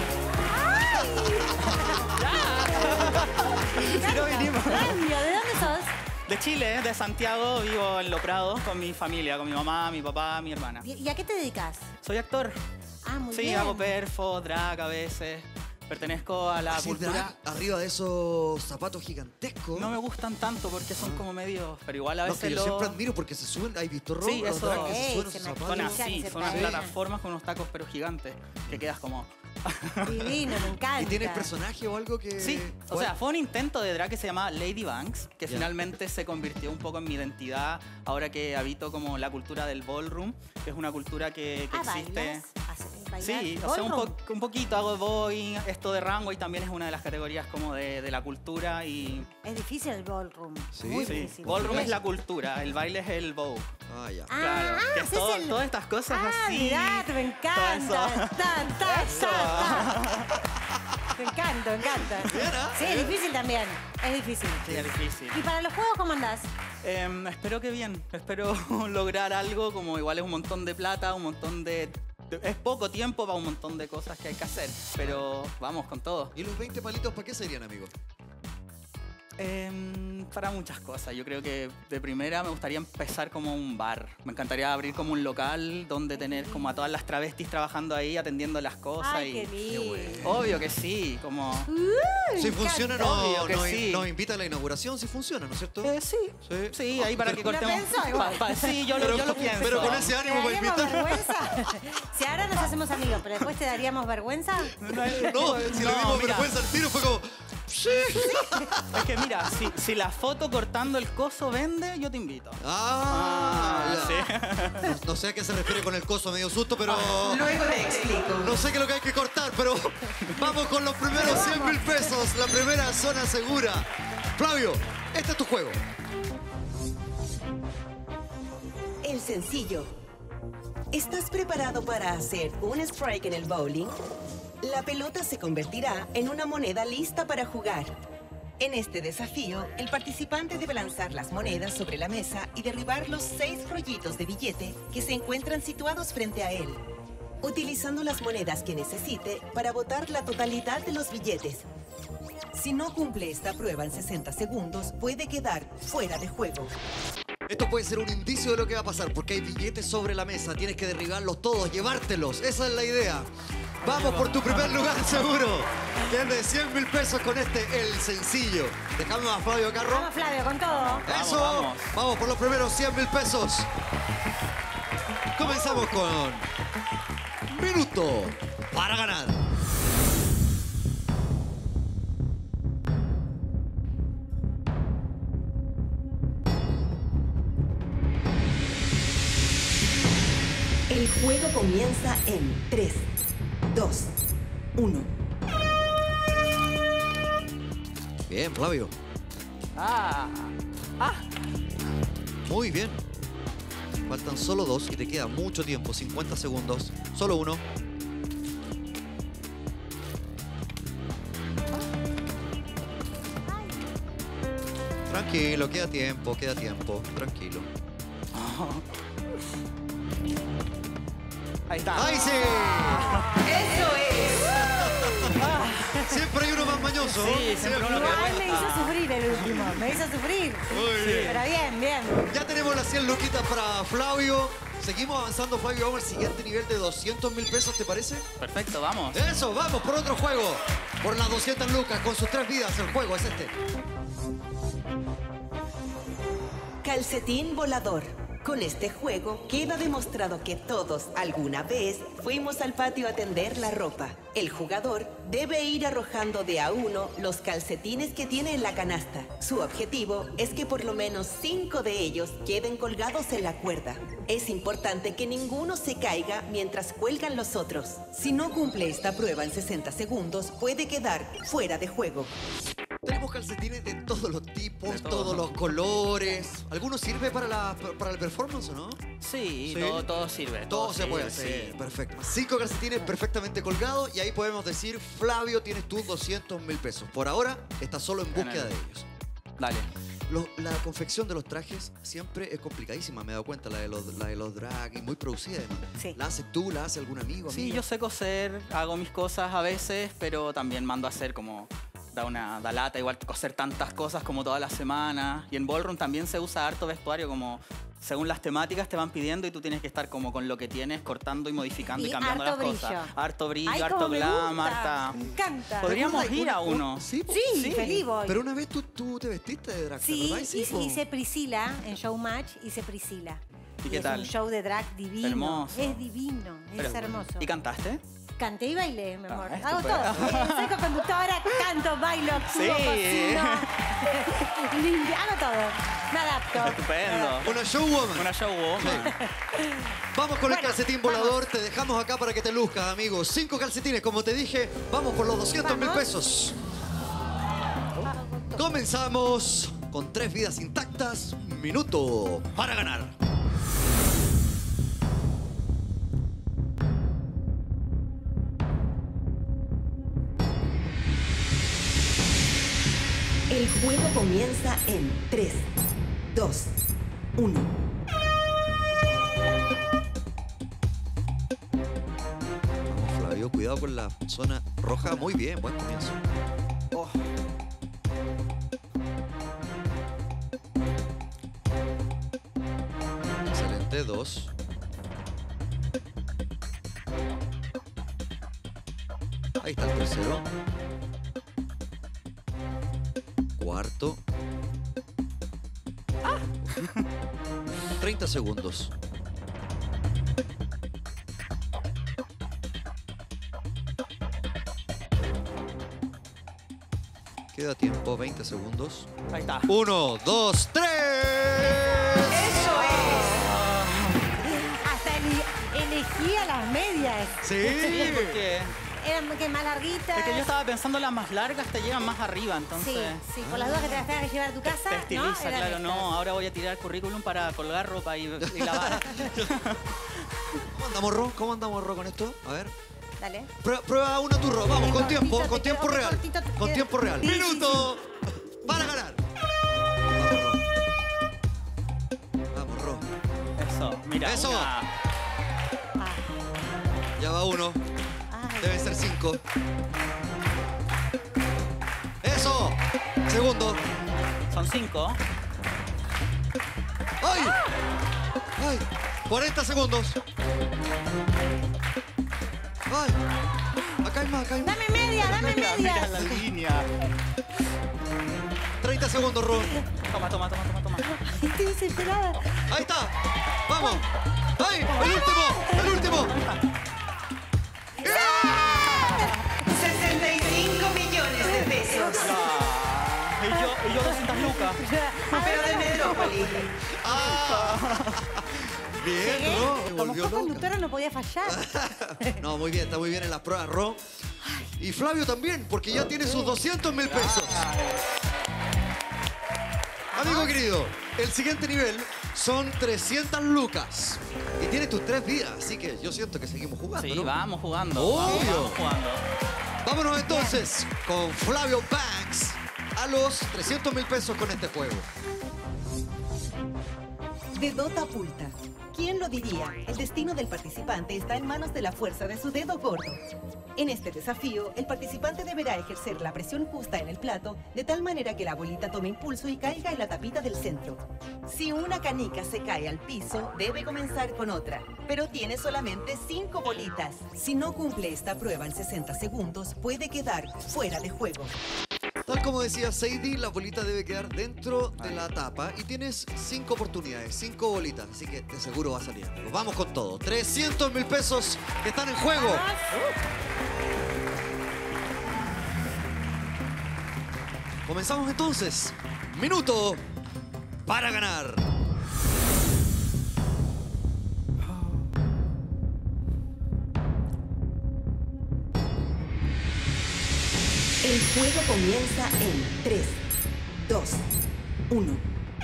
Si no vinimos. Flavio, ¿de dónde sos? De Chile, de Santiago, vivo en Lo Prado con mi familia, con mi mamá, mi papá, mi hermana. ¿Y a qué te dedicas? Soy actor. Ah, muy Sí, bien. hago perfo, drag a veces. Pertenezco a la Así cultura. drag, arriba de esos zapatos gigantescos. No me gustan tanto porque son como medios, pero igual a No, veces que yo lo... siempre admiro porque se suben. ¿Has visto Sí, los eso. drag que se Ey, suben se esos me zapatos? Son Maquillan, así, se son unas paran. plataformas con unos tacos pero gigantes, que quedas como... Divino, me encanta. ¿Y tienes personaje o algo que...? Sí, o ¿Cuál? sea, fue un intento de drag que se llama Lady Banks, que Ya. finalmente se convirtió un poco en mi identidad ahora que habito como la cultura del ballroom, que es una cultura que existe. ¿Bailas? ¿Bailas? Sí, o sea, ¿Ballroom? un poquito hago voguing, esto de runway también es una de las categorías como de la cultura y... Es difícil el ballroom. Sí. Muy Sí, difícil. ballroom es la cultura, el baile es el vogue. Ah, ya. Claro, que es haces todo- el- todas estas cosas Ah, así. mirá, me encanta. todo eso. Me encanta, me encanta. Bien, ¿ah? Sí, es difícil también. Es difícil. Sí, es difícil. ¿Y para los juegos cómo andás? Espero que bien, espero lograr algo, como igual es un montón de plata, un montón de... Es poco tiempo para un montón de cosas que hay que hacer, pero vamos con todo. ¿Y los 20 palitos para qué serían, amigo? Para muchas cosas. Yo creo que de primera me gustaría empezar como un bar. Me encantaría abrir como un local donde tener como a todas las travestis trabajando ahí, atendiendo las cosas. Ay, y... qué lindo. Obvio que sí, como... Si funciona, Obvio que nos sí. invita a la inauguración, si funciona, ¿no es cierto? Sí, Sí. sí, ahí para que Lo cortemos... pensó igual. Sí, yo lo pienso. Pero con ese ¿Te ánimo para daríamos invitar. vergüenza? Si ahora nos hacemos amigos, pero después te daríamos vergüenza. No, si le dimos mira. vergüenza al tiro fue como... Sí. Es que mira, si la foto cortando el coso vende, yo te invito. Ah, ya. sí. No sé a qué se refiere con el coso, medio susto, pero... Luego te explico. No sé qué es lo que hay que cortar, pero vamos con los primeros 100.000 pesos. La primera zona segura. Flavio, este es tu juego. El sencillo. ¿Estás preparado para hacer un strike en el bowling? La pelota se convertirá en una moneda lista para jugar. En este desafío, el participante debe lanzar las monedas sobre la mesa y derribar los 6 rollitos de billete que se encuentran situados frente a él, utilizando las monedas que necesite para botar la totalidad de los billetes. Si no cumple esta prueba en 60 segundos, puede quedar fuera de juego. Esto puede ser un indicio de lo que va a pasar, porque hay billetes sobre la mesa. Tienes que derribarlos todos, llevártelos. Esa es la idea. Vamos por tu primer lugar, seguro. Que es de 100.000 pesos con este, el sencillo. Dejame a Flavio Carro. Vamos, Flavio, con todo. Eso. vamos. Vamos por los primeros 100.000 pesos. Comenzamos con... Minuto para ganar. El juego comienza en 3, 2, 1. Bien, Flavio. Muy bien. Faltan solo 2 y te queda mucho tiempo, 50 segundos. Solo 1. Tranquilo, queda tiempo, tranquilo. Ahí está. ¡Ahí sí! ¡Eso es! Siempre hay uno más mañoso. Sí, siempre uno que Ay, me hizo cuesta. sufrir el último. Me hizo sufrir. Muy bien. Pero bien, bien. Ya tenemos las 100 luquitas para Flavio. Seguimos avanzando, Flavio. Vamos al siguiente nivel de 200.000 pesos, ¿te parece? Perfecto, vamos. Eso, vamos por otro juego. Por las 200 lucas, con sus 3 vidas. El juego es este. Calcetín volador. Con este juego queda demostrado que todos alguna vez fuimos al patio a tender la ropa. El jugador debe ir arrojando de a uno los calcetines que tiene en la canasta. Su objetivo es que por lo menos 5 de ellos queden colgados en la cuerda. Es importante que ninguno se caiga mientras cuelgan los otros. Si no cumple esta prueba en 60 segundos, puede quedar fuera de juego. Tenemos calcetines de todos los tipos, De todos los colores. ¿Alguno sirve para el performance o no? Sí, Sí. todo sirve. Todo se puede sirve, hacer, sí. perfecto. 5 calcetines perfectamente colgados y ahí podemos decir, Flavio, tienes tú 200.000 pesos. Por ahora, estás solo en búsqueda de ellos. Dale. La confección de los trajes siempre es complicadísima, me he dado cuenta, la de los drag, y muy producida además. Sí. ¿La haces tú, la hace algún amigo? Sí, amiga? yo sé coser, hago mis cosas a veces, pero también mando a hacer como da lata, igual coser tantas cosas como toda la semana. Y en Ballroom también se usa harto vestuario, como según las temáticas te van pidiendo y tú tienes que estar como con lo que tienes, cortando y modificando y, Y cambiando las harto cosas. brillo. Harto brillo, Ay, harto cómo me glam, gusta. harta... Me encanta. Podríamos ¿Recuerdas ir a uno. Sí, po. Sí, feliz voy. Pero una vez tú te vestiste de drag, Sí, ¿verdad? Po. hice Priscila en Showmatch, hice Priscila. ¿Y qué es tal? un show de drag divino. Hermoso. Es divino, es Pero- hermoso. ¿Y cantaste? Canté y bailé, mi amor. Hago estupendo. todo. Soy co-conductora, canto, bailo, actúo, Sí. cocino. Limpio, hago todo. Me adapto. Estupendo. Una showwoman. Una showwoman. Vamos con el Bueno, calcetín volador, te dejamos acá para que te luzcas, amigos. 5 calcetines, como te dije, vamos por los 200.000 Vamos. pesos. Comenzamos con 3 vidas intactas, minuto para ganar. El juego comienza en 3, 2, 1. Vamos, Flavio, cuidado con la zona roja. Muy bien, buen comienzo. Oh. Excelente, 2. Ahí está el tercero. Cuarto. 30 segundos. Queda tiempo, 20 segundos. Ahí está. 1, 2, 3. Hasta elegía las medias. Sí, Sí. porque Eran que más larguitas. es que yo estaba pensando las más largas te llegan más arriba, Sí, entonces sí, por las dudas que te las tengas que llevar a tu casa. te estiliza, ¿no? Eran claro. estas. No, ahora voy a tirar currículum para colgar ropa y lavar. ¿Cómo andamos, Ro, con esto? A ver. Dale. Prueba una tu, Ro. Vamos, con tiempo, Cortito, con te tiempo quedó real. cortito, te Con quedó. tiempo real. Sí, sí, ¡Minuto! Para ganar. Vamos, Ro. Eso, mira. Eso. Una... Ah, Ya va uno. ay. Deben ser 5. ¡Eso! Segundo. Son 5. ¡Ay! ¡Ay! 40 segundos. ¡Ay! Acá hay más, acá hay más. Dame media, dame Mira medias. la línea. 30 segundos, Ro. Toma. Estoy desesperada. Ahí está. Vamos. ¡Ay! ¡El último! 65 millones de pesos. Y yo 200 lucas. Pero de Metrópoli. ¡Ah! Bien, Ro. Me Como volvió fue loca. conductora no podía fallar. No, muy bien, está muy bien en las pruebas, Ro. Y Flavio también, porque ya tiene sus 200.000 pesos. Amigo querido, el siguiente nivel son 300 lucas. Y tienes tus 3 vidas, así que yo siento que seguimos jugando, Sí, ¿no? vamos jugando. Obvio. Vamos jugando. Vámonos entonces con Flavio Banks a los 300.000 pesos con este juego. Dedota Pulta. ¿Quién lo diría? El destino del participante está en manos de la fuerza de su dedo gordo. En este desafío, el participante deberá ejercer la presión justa en el plato de tal manera que la bolita tome impulso y caiga en la tapita del centro. Si una canica se cae al piso, debe comenzar con otra, pero tiene solamente 5 bolitas. Si no cumple esta prueba en 60 segundos, puede quedar fuera de juego. Tal como decía Sadie, la bolita debe quedar dentro de la tapa y tienes 5 oportunidades, 5 bolitas, así que de seguro va a salir. Nos vamos con todo. 300.000 pesos que están en juego. Comenzamos entonces. Minuto para ganar. El juego comienza en 3, 2, 1.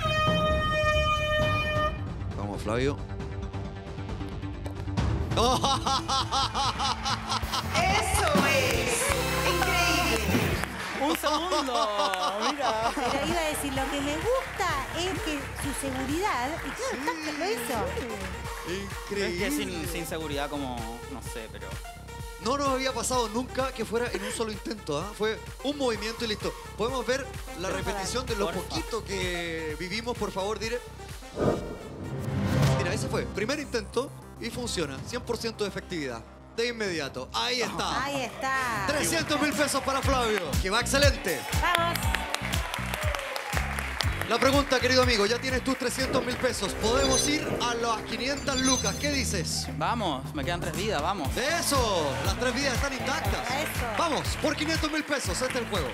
Vamos, Flavio. ¡Eso es! ¡Increíble! ¡Un segundo! ¡Mira! Pero iba a decir, lo que me gusta es que su seguridad... Y claro, tac, lo hizo. Increíble. Es que sin seguridad como, no sé, pero... No nos había pasado nunca que fuera en un solo intento, ¿ah? Fue un movimiento y listo. ¿Podemos ver la repetición de lo Porfa. poquito que vivimos, por favor, Dire? Mira, ese fue. Primer intento y funciona. 100% de efectividad. De inmediato. Ahí está. Ahí está. 300.000 pesos para Flavio, que va excelente. Vamos. La pregunta, querido amigo, ya tienes tus 300.000 pesos. Podemos ir a las 500 lucas. ¿Qué dices? Vamos, me quedan 3 vidas, vamos. ¡Eso! Las 3 vidas están intactas. Eso. Vamos, por 500.000 pesos. Este es el juego.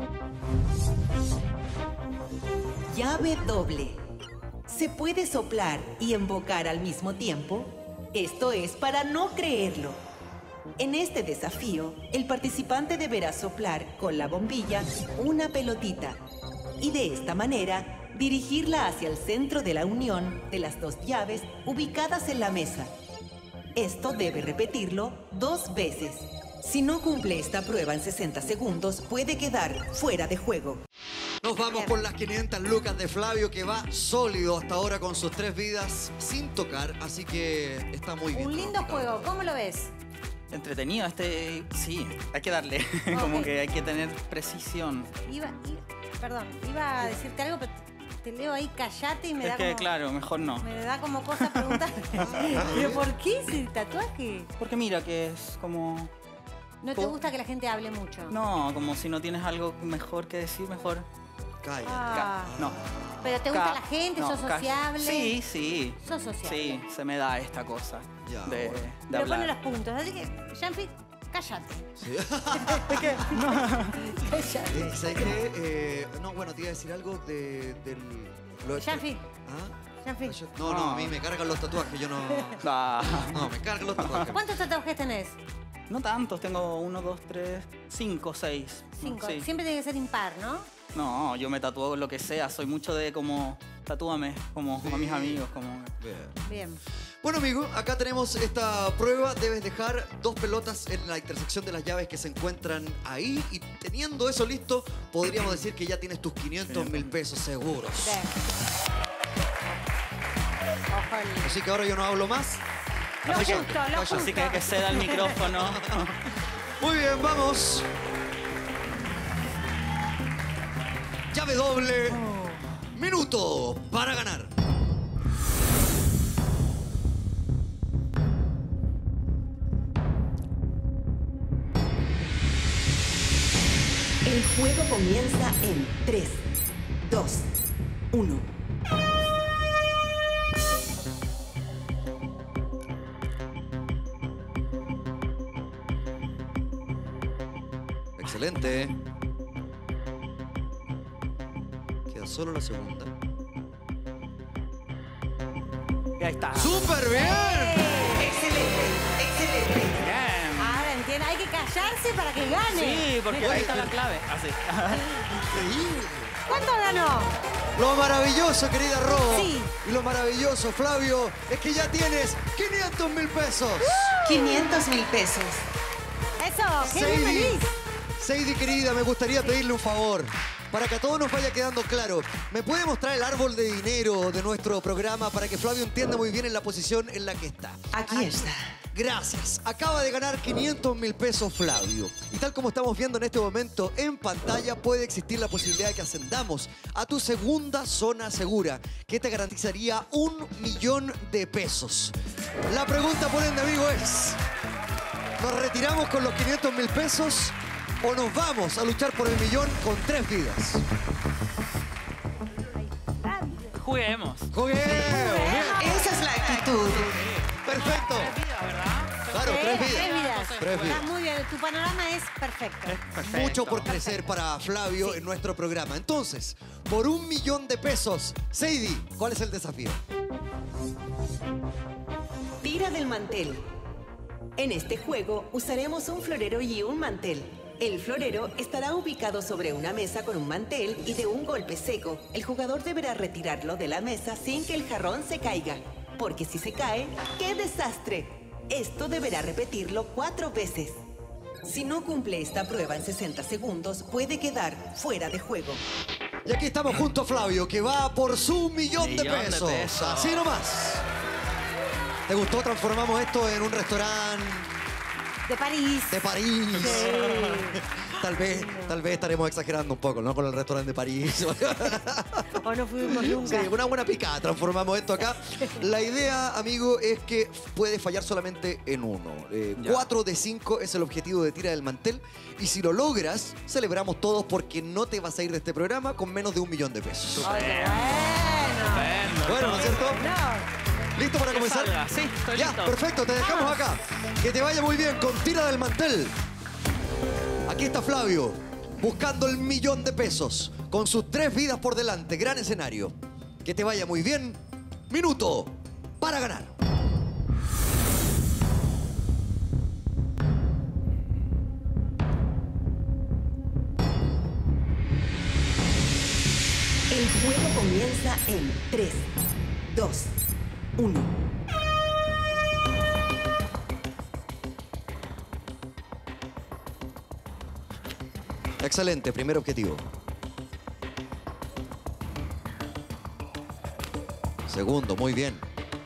Llave doble. ¿Se puede soplar y invocar al mismo tiempo? Esto es para no creerlo. En este desafío, el participante deberá soplar con la bombilla una pelotita y de esta manera dirigirla hacia el centro de la unión de las 2 llaves ubicadas en la mesa. Esto debe repetirlo 2 veces. Si no cumple esta prueba en 60 segundos, puede quedar fuera de juego. Nos vamos por las 500 lucas de Flavio, que va sólido hasta ahora con sus 3 vidas sin tocar, así que está muy bien. Un lindo juego. ¿Cómo lo ves? Entretenido, sí, hay que darle. Como Ok. que hay que tener precisión. Iba a decirte algo, pero te leo ahí, callate y me Es da que, como... claro, mejor no. Me da como cosa preguntar. ¿Pero por qué ese tatuaje? Porque mira que es como... ¿No te gusta que la gente hable mucho? No, como si no tienes algo mejor que decir, mejor... Cállate. Ah. No. ¿Pero te gusta Ca- la gente? no, ¿Sos ca- sociable? Sí, sí. Sos sociable. Sí, se me da esta cosa Ya, de, bueno. de Pero hablar. pone los puntos. Así que, Jean-Philippe, cállate. Sí. Cállate. ¿Sabes qué? No, bueno, te iba a decir algo del... Jean-Philippe. ¿Ah? Jean-Philippe. No, a mí me cargan los tatuajes, yo no... Ah, No, me cargan los tatuajes. ¿Cuántos tatuajes tenés? no tantos, tengo 1, 2, 3, 5, 6. 5. Sí. Siempre tiene que ser impar, ¿no? No, yo me tatúo lo que sea, soy mucho de como, tatúame, como a mis Sí. amigos, como... Bien. Bien. Bueno, amigo, acá tenemos esta prueba. Debes dejar 2 pelotas en la intersección de las llaves que se encuentran ahí. Y teniendo eso listo, podríamos decir que ya tienes tus 500.000 pesos seguros. Bien. Ojalá. Así que ahora yo no hablo más. Lo Así que- justo, lo justo. Así que ceda el micrófono. Muy bien, vamos. Llave doble. Minuto para ganar. El juego comienza en 3, 2, 1. Excelente. Queda solo la segunda. Y ahí está. ¡Súper bien! Excelente, excelente. Bien. Ahora entiendo, hay que callarse para que gane. Sí, porque ahí está la clave. Así. Increíble. ¿Cuánto ganó? Lo maravilloso, querida Ro. Sí. Y lo maravilloso, Flavio, es que ya tienes 500.000 pesos. 500.000 pesos. Eso, qué bien venís. Sadie, querida, me gustaría pedirle un favor. Para que a todos nos vaya quedando claro, ¿me puede mostrar el árbol de dinero de nuestro programa para que Flavio entienda muy bien en la posición en la que está? Aquí está. Gracias. Acaba de ganar 500.000 pesos Flavio. Y tal como estamos viendo en este momento en pantalla, puede existir la posibilidad de que ascendamos a tu segunda zona segura, que te garantizaría 1 millón de pesos. La pregunta, por ende, amigo, es... ¿Nos retiramos con los 500.000 pesos o nos vamos a luchar por el millón con 3 vidas? Juguemos. ¡Juguemos! Bien. Esa es la actitud. Perfecto. Claro, 3 vidas. 3 vidas. 3 vidas. Está muy bien. Tu panorama es perfecto. Perfecto. Mucho por crecer para Flavio en nuestro programa. Entonces, por 1 millón de pesos, Sadie, ¿cuál es el desafío? Tira del mantel. En este juego usaremos un florero y un mantel. El florero estará ubicado sobre una mesa con un mantel y de un golpe seco, el jugador deberá retirarlo de la mesa sin que el jarrón se caiga. Porque si se cae, ¡qué desastre! Esto deberá repetirlo 4 veces. Si no cumple esta prueba en 60 segundos, puede quedar fuera de juego. Y aquí estamos junto a Flavio, que va por su millón de Millón de pesos. pesos. Así nomás. ¿Te gustó? Transformamos esto en un restaurante De París. de París. Tal vez estaremos exagerando un poco, ¿no? Con el restaurante de París. O no fuimos Sí, nunca. una buena picada. Transformamos esto acá. La idea, amigo, es que puede fallar solamente en uno. 4 de 5 es el objetivo de tira del mantel. Y si lo logras, celebramos todos porque no te vas a ir de este programa con menos de 1 millón de pesos. Ay, qué bueno. Bueno, ¿no es cierto? No. ¿Listo para Que comenzar? salga. Sí, estoy Ya, listo. perfecto, te dejamos acá. Que te vaya muy bien con tira del mantel. Aquí está Flavio, buscando el millón de pesos, con sus 3 vidas por delante. Gran escenario. Que te vaya muy bien. Minuto para ganar. El juego comienza en 3, 2, 1. Excelente, primer objetivo. Segundo, muy bien.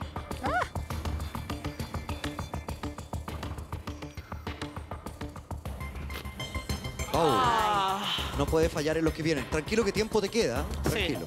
Oh, no puede fallar en los que vienen. Tranquilo, que tiempo te queda. Tranquilo.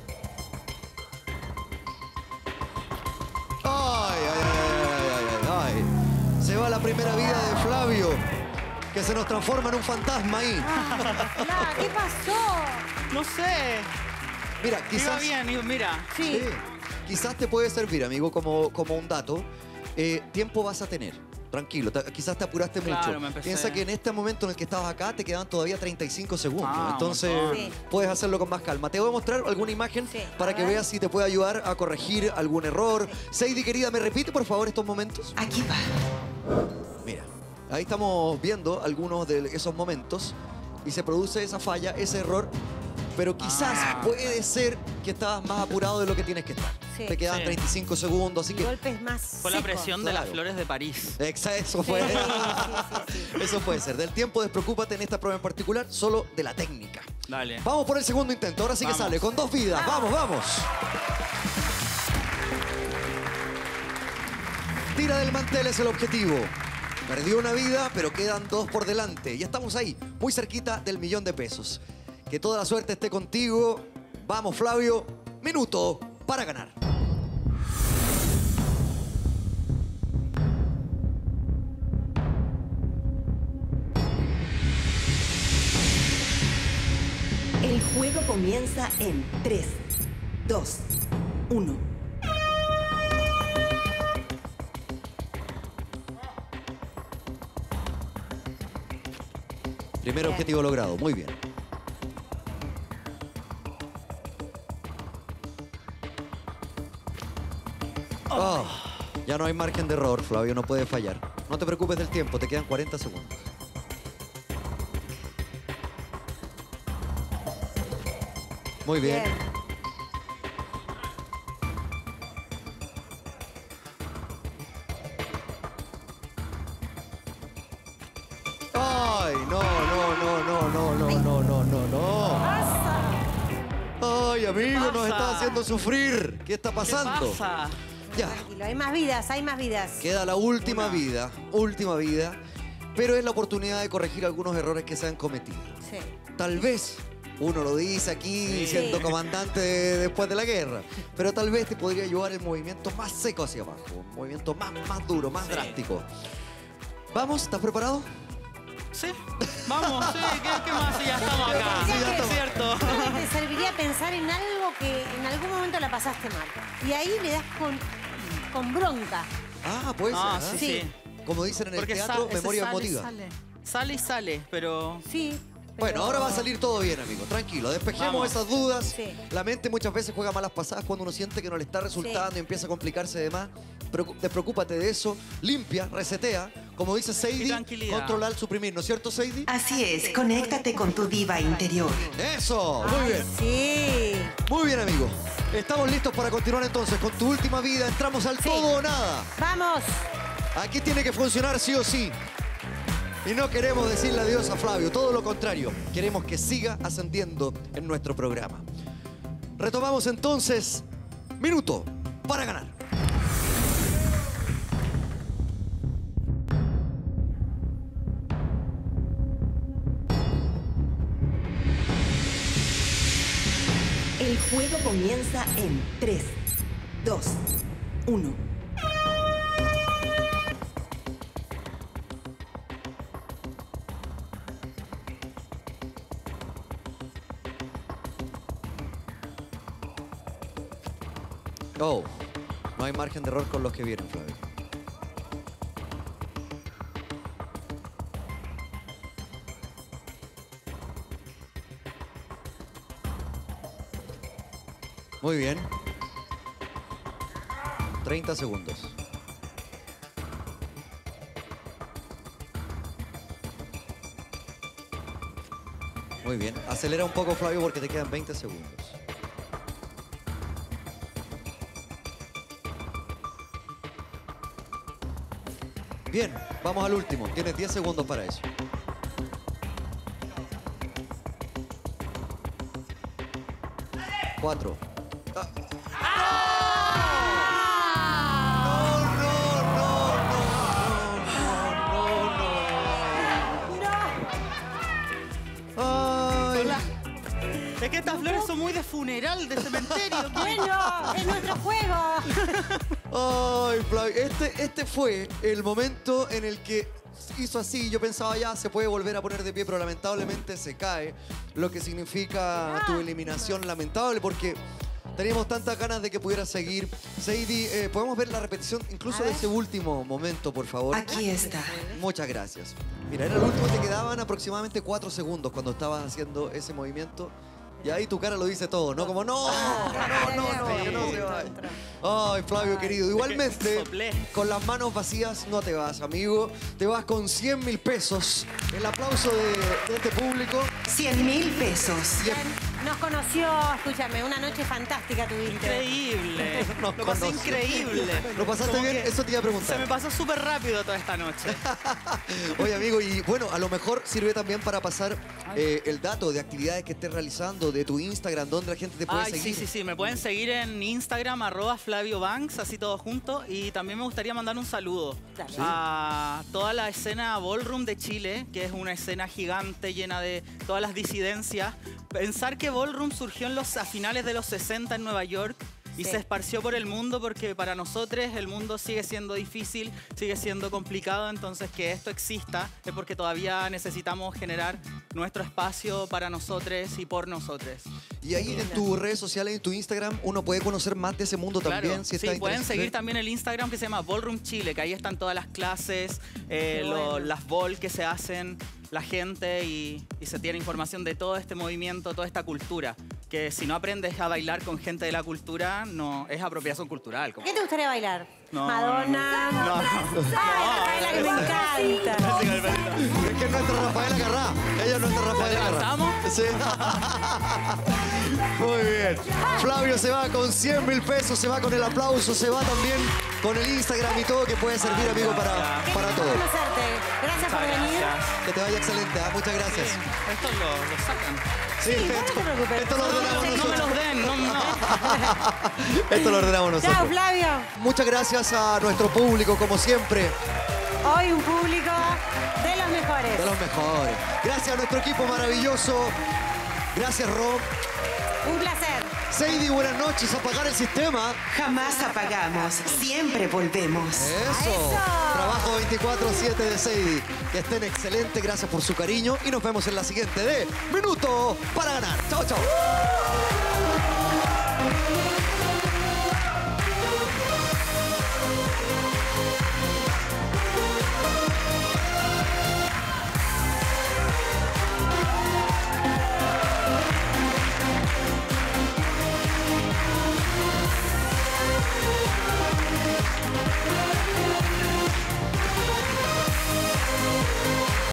Ay, ay, ay, ay, ay, ay. Se va la primera vida de Flavio, que se nos transforma en un fantasma ahí. Fla, ¿qué pasó? No sé. Mira, Iba quizás... bien, mira. Sí. Sí. Quizás te puede servir, amigo, como un dato. Tiempo vas a tener. Tranquilo, quizás te apuraste Claro, mucho. me empecé. Piensa que en este momento en el que estabas acá te quedan todavía 35 segundos. Ah, un Entonces montón. Sí. puedes hacerlo con más calma. Te voy a mostrar alguna imagen Sí. para A que ver. veas si te puede ayudar a corregir algún error. Sadie, querida, ¿me repite por favor estos momentos? Aquí va. Mira, ahí estamos viendo algunos de esos momentos y se produce esa falla, ese error. Pero quizás puede ser que estabas más apurado de lo que tienes que estar. Sí. Te quedan Sí. 35 segundos, así que... Golpes más Fue la secos. presión de las Claro. flores de París. Eso fue. Sí, sí, sí. Eso puede ser. Del tiempo, despreocúpate en esta prueba en particular, solo de la técnica. Dale. Vamos por el segundo intento. Ahora sí que Vamos. sale con 2 vidas. Vamos, vamos. Tira del mantel es el objetivo. Perdió una vida, pero quedan 2 por delante. Ya estamos ahí, muy cerquita del millón de pesos. Que toda la suerte esté contigo. Vamos, Flavio. Minuto para ganar. El juego comienza en 3, 2, 1. Primer objetivo logrado. Muy bien. Oh, ya no hay margen de error, Flavio, no puede fallar. No te preocupes del tiempo, te quedan 40 segundos. Muy bien. Bien. Ay, no, no, no, no, no, no, no, no, no, no. Ay, amigo, nos pasa? está haciendo sufrir. ¿Qué está ¿Qué pasando? pasa? Ya, Tranquilo, hay más vidas, hay más vidas. queda la última Una. vida, pero es la oportunidad de corregir algunos errores que se han cometido. Sí. Tal vez, uno lo dice aquí Sí. siendo comandante después de la guerra, pero tal vez te podría llevar el movimiento más seco hacia abajo, un movimiento más duro, más Sí. drástico. Vamos, ¿estás preparado? Sí, vamos, sí, ¿qué más? Sí, ya estamos acá. Sí, ya Es estamos. cierto. Creo que te serviría pensar en algo que en algún momento la pasaste mal. Y ahí le das con bronca. Ah, puede Ah, ser. ¿eh? sí, Sí. Como dicen en el Porque teatro, ese memoria sale, emotiva. Sale y sale, pero... Sí. Bueno, pero- ahora va a salir todo bien, amigo. Tranquilo, despejemos Vamos. esas dudas. Sí. La mente muchas veces juega malas pasadas cuando uno siente que no le está resultando y empieza a complicarse de más. Despreocúpate de eso. Limpia, resetea. Como dice Y Sadie, tranquilidad. controlar, suprimir. ¿No es cierto, Sadie? Así es, conéctate con tu diva interior. ¡Eso! Muy bien. Sí. Muy bien, amigo. Estamos listos para continuar entonces con tu última vida. Entramos al todo o nada. Vamos. Aquí tiene que funcionar sí o sí. Y no queremos decirle adiós a Flavio, todo lo contrario. Queremos que siga ascendiendo en nuestro programa. Retomamos entonces. Minuto para ganar. El juego comienza en 3, 2, 1. Oh, no hay margen de error con los que vienen, Flavio. Muy bien. 30 segundos. Muy bien. Acelera un poco, Flavio, porque te quedan 20 segundos. Bien, vamos al último. Tienes 10 segundos para eso. Cuatro. Hola. Es que estas flores son muy de funeral, de cementerio. Bueno, es nuestro juego. Ay, Flavio, este fue el momento en el que hizo así. Yo pensaba ya se puede volver a poner de pie, pero lamentablemente se cae. Lo que significa tu eliminación lamentable porque teníamos tantas ganas de que pudiera seguir. Sadie, ¿podemos ver la repetición incluso de ese último momento, por favor? Aquí está. Muchas gracias. Mira, era el último, te quedaban aproximadamente 4 segundos cuando estabas haciendo ese movimiento. Y ahí tu cara lo dice todo, ¿no? Como, no, que no se vaya. Ay, Flavio, querido. Igualmente, Soplé. con las manos vacías no te vas, amigo. Te vas con 100.000 pesos. El aplauso de este público. 100.000 pesos. Nos conoció, escúchame, una noche fantástica tuviste. Increíble. Nos Lo pasé conoció. increíble. ¿Lo pasaste Como bien? que Eso te iba a Se preguntar. me pasó súper rápido toda esta noche. Oye, amigo, y bueno, a lo mejor sirve también para pasar el dato de actividades que estés realizando, de tu Instagram, donde la gente te puede Ay, seguir. sí. Me pueden seguir en Instagram, @FlavioBanks, así todo junto. Y también me gustaría mandar un saludo Dale. a toda la escena Ballroom de Chile, que es una escena gigante llena de todas las disidencias. Pensar que Ballroom surgió a finales de los 60 en Nueva York y Sí. se esparció por el mundo porque para nosotros el mundo sigue siendo difícil, sigue siendo complicado, entonces que esto exista es porque todavía necesitamos generar nuestro espacio para nosotros y por nosotros. Y ahí en tus redes sociales, en tu Instagram, uno puede conocer más de ese mundo también. Claro, Si sí, está pueden interesado. seguir también el Instagram que se llama Ballroom Chile, que ahí están todas las clases, las ball que se hacen, la gente y se tiene información de todo este movimiento, toda esta cultura. Que si no aprendes a bailar con gente de la cultura, no es apropiación cultural. ¿Qué te gustaría bailar? No, Madonna. no. Ay, la que me encanta. Es que es nuestra Rafaela Carrá. Ella es nuestra Rafaela Carrá. ¿Levantamos? Sí. Muy bien. Flavio se va con 100.000 pesos, se va con el aplauso, se va también con el Instagram y todo que puede servir, amigo, para todo. Conocerte. Gracias por Muchas venir. gracias. Que te vaya excelente. Muchas gracias. Esto lo sacan. Sí, no te preocupes. esto lo ordenamos No me nosotros. los den, no. Esto lo ordenamos nosotros. Chao, Flavio. Muchas gracias a nuestro público, como siempre, Hoy un público de los mejores. de los mejores. Gracias a nuestro equipo maravilloso. Gracias, Rob. Un placer. Seidi, buenas noches. Apagar el sistema. Jamás apagamos, siempre volvemos. Eso. Trabajo 24/7 de Seidi. Que estén excelentes, gracias por su cariño y nos vemos en la siguiente de Minuto para Ganar. Chao, chao.